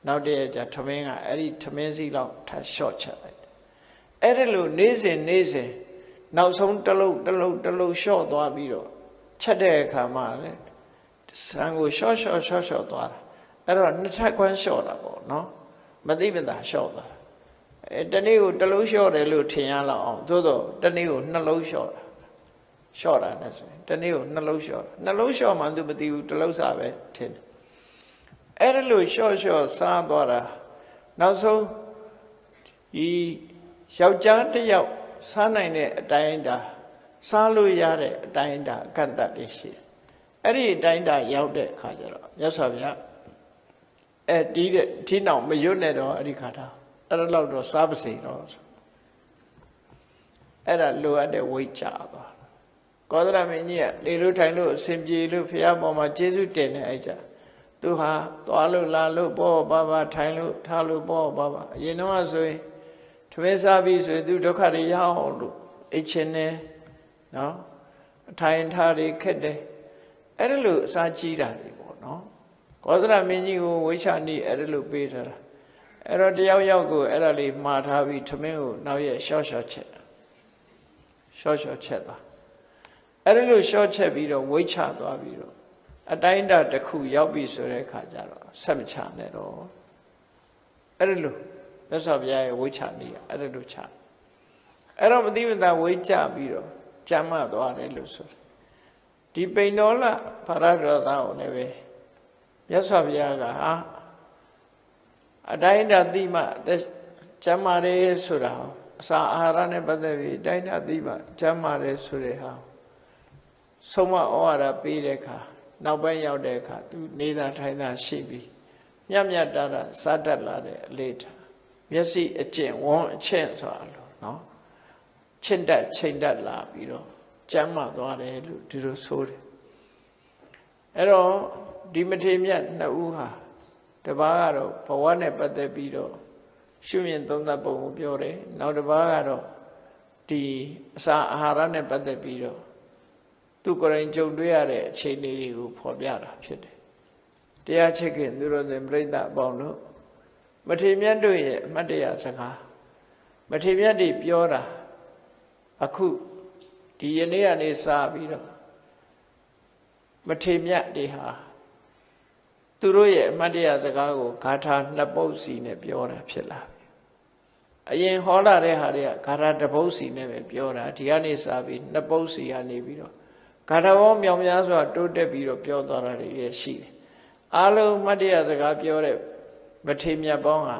နောက်တည့်ကြထမင်းကအဲ့ဒီထမင်းစီလောက်ထပ်လျှော့ချက်လိုက်အဲ့ဒါလို့နေ့စဉ်နောက်ဆုံးတစ်လုံးလျှော့သွားပြီးတော့ချက်တဲ့အခါမှာလေဆံကိုလျှော့သွားတာအဲ့တော့နှစ်ထပ်ခွန်းလျှော့တာပေါ့နော်မသိမသာလျှော့သွားတာတနေ့ကိုတစ်လုံးလျှော့တယ်လို့ထင်ရလောက်အောင်သို့တော့တနေ့ကိုနှစ်လုံးလျှော့တာနဲ့ဆိုရင်တနေ့ကိုနှစ်လုံးလျှော့မှသူမသိဘူးတစ်လုံးစားပဲထင်တယ်အဲ့ဒါလို့လျှော့စားသွားတာနောက်ဆုံးဒီယောက်ျားတစ်ယောက်စားနိုင်တဲ့အတိုင်းတာစားလို့ရတဲ့အတိုင်းတာအကန့်အသတ်တွေရှိတယ်အဲ့ဒီအတိုင်းတာရောက်တဲ့အခါကျတော့မြတ်စွာဘုရားဒီနောက်မရွတ်နဲ့တော့အဲ့ဒီခါတာအဲ့ဒါတော့စားပါစေတော့အဲ့ဒါလိုအပ်တဲ့ဝိတ်ချသွားကောသလမင်းကြီးကလေလို့ထိုင်လို့အစဉ်ပြေလို့ဘုရားပေါ်မှာကျေးဇူးတင်နေအဲ့ကြသူဟာသွားလို့လာလို့ပေါ့ပါထိုင်လို့ထားလို့ပေါ့ပါအရင်တော့ဆိုရင်ထမင်းစားပြီးဆိုရင်သူဒုက္ခတွေရအောင်လို့အိတ်ချင်နေနော်အထိုင်ထားတွေခက်တယ်အဲ့ဒါလို့အစာကြီးတာတွေပေါ့နော်ကောသလမင်းကြီးကိုဝိချာနိအဲ့ဒါလို့ပေးထားတာအဲ့တော့တယောက်ကိုအဲ့ဒါလေးမှားထားပြီးထမင်းကိုနောက်ရက်ရှော့ချက်တာရှော့ချက်တာအဲ့ဒါလို့ရှော့ချက်ပြီးတော့ဝိချသွားပြီးတော့အတိုင်းတာတစ်ခုရောက်ပြီဆိုတဲ့အခါကျတော့ဆက်မချနဲ့တော့အဲ့ဒါလို့မြတ်စွာဘုရားရဲ့ဝိချနိအဲ့ဒါလို့ချအဲ့တော့မသိမသာဝိချပြီးတော့ကြမ်းမသွားတယ်လို့ဆိုတယ်ဒီပိဏောလဖရဒရသကိုလည်းပဲမြတ်စွာဘုရားကအတိုင်းတာတိမကျမ်းမာတယ်ဆိုတာအစာအာဟာရနဲ့ပတ်သက်ပြီးအတိုင်းတာတိမကျမ်းမာတယ်ဆိုတဲ့ဟာဆုံးမဩဝါဒပေးတဲ့အခါနောက်ပိုင်းရောက်တဲ့အခါသူနေတာထိုင်တာရှိပြီးမြတ်တာစားတတ်လာတဲ့အလေးထားမျက်စိအကျင့်ဝန်းအချက်ဆိုတာလို့နော်ချင့်တက်ချိန်တက်လာပြီးတော့ကျမ်းမာသွားတယ်လို့ဒီလိုဆိုတယ်အဲ့တော့ဒီမထေရမြတ်နှစ်ဦးဟာတပါးကတော့ဘဝနဲ့ပတ်သက်ပြီးတော့ရှုမြင်သုံးသပ်ပုံကိုပြောတယ်နောက်တစ်ပါးကတော့ဒီအစာအာဟာရနဲ့ပတ်သက်ပြီးတော့သူကိုယ်တိုင်ကြုံတွေ့ရတဲ့အခြေအနေတွေကိုဖော်ပြတာဖြစ်တယ်တရားချစ်ခင်သူတော်စင်ပြိဿအပေါင်းတို့မထေရမြတ်တို့ရဲ့အမှတ်တရစကားမထေရမြတ်တွေပြောတာအခုဒီယနေ့ကနေစပြီးတော့မထေရမြတ်တွေဟာသူတို့ရဲ့အမှတ်တရစကားကိုဂါထာနှစ်ပုဒ်စီနဲ့ပြောတာဖြစ်လာပြီအရင်ဟောလာတဲ့ဟာတွေကဂါထာတစ်ပုဒ်စီနဲ့ပဲပြောတာဒီကနေစပြီးနှစ်ပုဒ်စီကနေပြီးတော့ဂါထာပေါင်းမြောင်များစွာတိုးတက်ပြီးတော့ပြောသွားတာတွေရှိတယ်အားလုံးအမှတ်တရစကားပြောတဲ့မထေရမြတ်ပေါင်းဟာ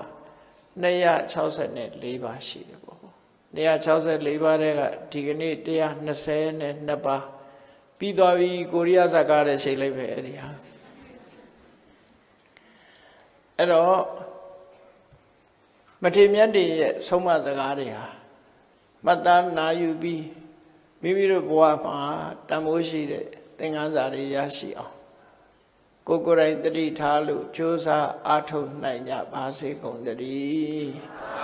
264ပါးရှိတယ်ပေါ့264ပါးတဲ့ကဒီကနေ့122ပါးပြီးသွားပြီကိုရိယဇာကားတဲ့ရှိလိုက်ပဲအဲ့ဒီဟာအဲ့တော့မထေရမြတ်တွေရဲ့ဆုံးမစကားတွေဟာမှတ်သားနာယူပြီးမိမိတို့ဘဝမှာတန်ဖိုးရှိတဲ့သင်္ကန်းစာတွေရရှိအောင်ကိုယ်တိုင်တတိထားလို့ကြိုးစားအားထုတ်နိုင်ကြပါစေကုန်သတည်း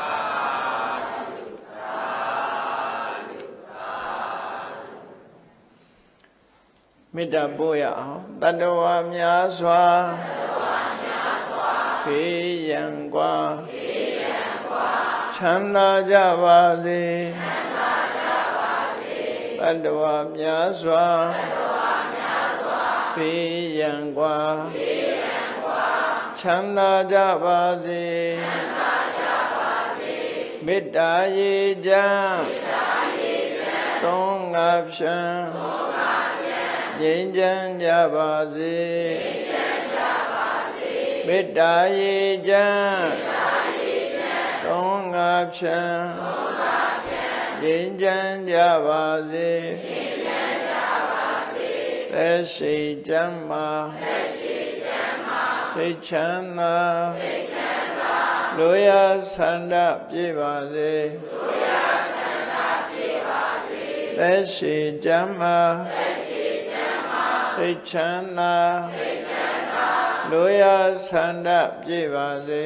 မေတ္တာပို့ရအောင်တတ္တဝါများစွာဖေးရန်กว่าချမ်းသာကြပါစေတတ္တဝါများစွာဖေးရန်กว่าချမ်းသာကြပါစေမေတ္တာရေချမ်းသုံးငါဖြံငြိမ်းချမ်းကြပါစေမေတ္တာရေချမ်းသုံးငါဖြံငြိမ်းချမ်းကြပါစေသက်ရှိချမ်းမာစိတ်ချမ်းသာလိုရာဆန္ဒပြည့်ပါစေသက်ရှိချမ်းမာစိတ်ချမ်းသာလိုရာဆန္ဒပြည့်ပါစေ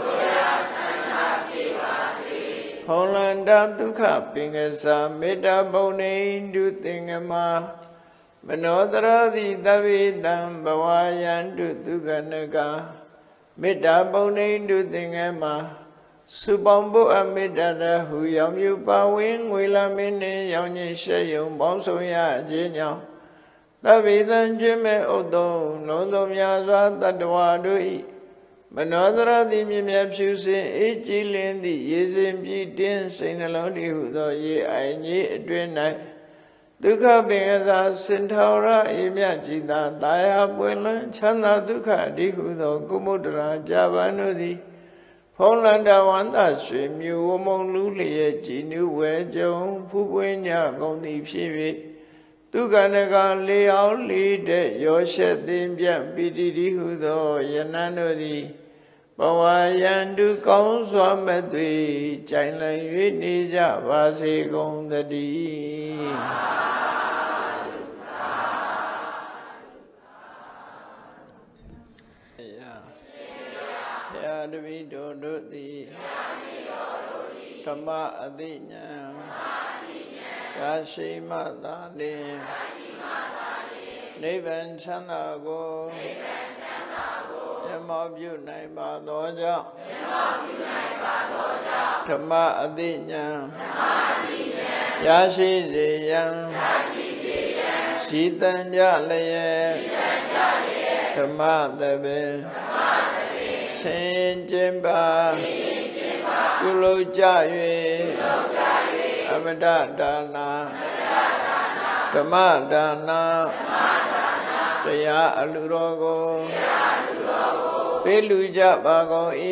ဟောလန္တဒုက္ခပင်ကစားမေတ္တာဘုံနေတုသင်္ကမမနောတရတိသဗ္ဗေတံဘဝယန္တုဒုက္ခနကမေတ္တာပုံနေတုသင်္ကန်းမှာစုပေါင်းဖို့အမေတ္တာတဟုရောင်မြူပါဝင်ငွေလာမင်းနှင့်ရောင်ကြီးရှက်ယုံပေါင်းဆောင်ရခြင်းကြောင့်သဗ္ဗေသံကျွမ်းမဲ့ဥတ္တုံလုံးစုံများစွာတတ္တဝါတို့၏မနောသရတိမြမြဖြူစင်အေးကြည်လင်းသည့်ရေစင်ပြည့်တင်းစိတ်နှလုံးတည်ဟုသောရေအိုင်ကြီးအတွင်၌ဒုက္ခပင်အစာစင်ထောရအေမြကြည်သာတာယာပွင့်လန်းချမ်းသာဒုက္ခအတိဟုသောကုမုဒ္ဒရာဇာပန်တို့သည်ဖုံးလန္တဝန္တရွှေမြူဝမုံလူလျက်ကြည်နုဝဲကြုံဖူးပွင့်ညကုန်သည်ဖြစ်၍ဒုက္ခနကလေအောင်လေးတဲ့ရောရှက်သိမ့်ပြပိတိတိဟုသောယနံတို့သည်ဘဝယံတုကောင်းစွာမဲ့သွေကြိုင်လည်၍နေကြပါစေကုန်သတည်းဘုရားတပည့်တော်တို့သည်ဓမ္မအသိဉာဏ်ရရှိမှသာလျှင်နိဗ္ဗာန်ချမ်းသာကိုမျက်မှောက်ပြုနိုင်ပါသောကြောင့်ဓမ္မအသိဉာဏ်ရရှိစေရန်ရှိတန်ကြလျက်ဓမ္မသဘင်ဆင်ကျင်ပါပြုလုပ်ကြ၍အမတဒါနာဓမ္မဒါနာတရားအလှတော်ကိုပေးလူကြပါကုန်၏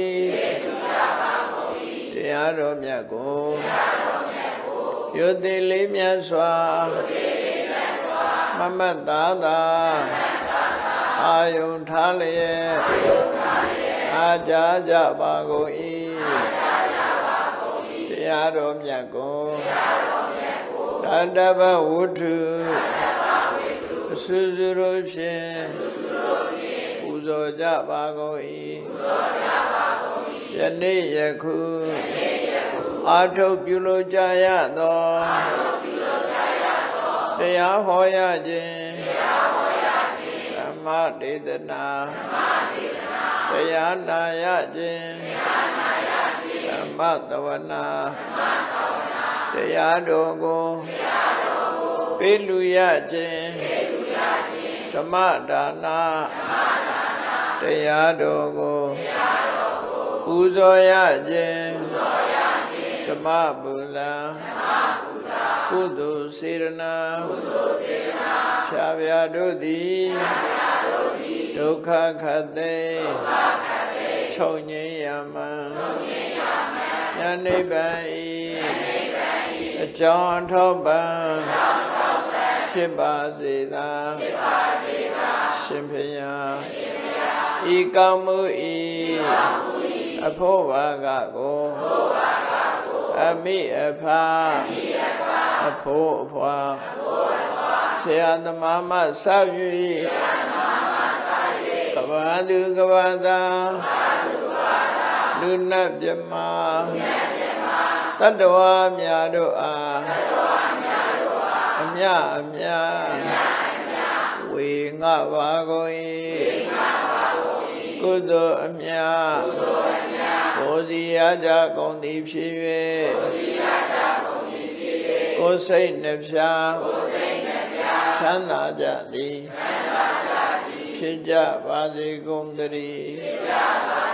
တရားတော်မြတ်ကိုရိုသေလေးမြတ်စွာမမတ်သာသာအာယုန်ထားလျက်အားကြကြပါကုန်၏တရားတော်မြတ်ကိုတတ္တဗဝုထုအစွစွတို့ဖြင့်ပူဇော်ကြပါကုန်၏ယနေ့ယခုအာထုတ်ပြုလို့ကြရသောတရားဟောရခြင်းဓမ္မဒေသနာတရားနာရခြင်းဓမ္မသဝနာတရားတော်ကိုပေးလူရခြင်းဓမ္မဒါနာတရားတော်ကိုပူဇော်ရခြင်းဓမ္မပူဇာကုသိုလ်စေရနာဖြာဖြာတို့သည်ဒုက္ခခတ်သိချုပ်ငြိမ်းရမှန်ဉာဏ်နိဗ္ဗာန်ဤအကြောင်းထောက်ပံ့ဖြစ်ပါစေသာရှင်ဘုရားဤကောင်းမှုဤအဖို့ဘာကကိုအမိအဖအဖို့အဖွာဆရာသမားမဆောက်၍ကဘာသူကဘာသာလူနတ်မြမတတ္တဝါများတို့အားအမြအမြဝေငှပါကုန်၏ကုသိုလ်အမြကိုစီရကြကုန်သည်ဖြစ်၍ကိုယ်စိတ်နှပြချမ်းသာကြသည်ဖြစ်ကြပါစေကုန်သတည်း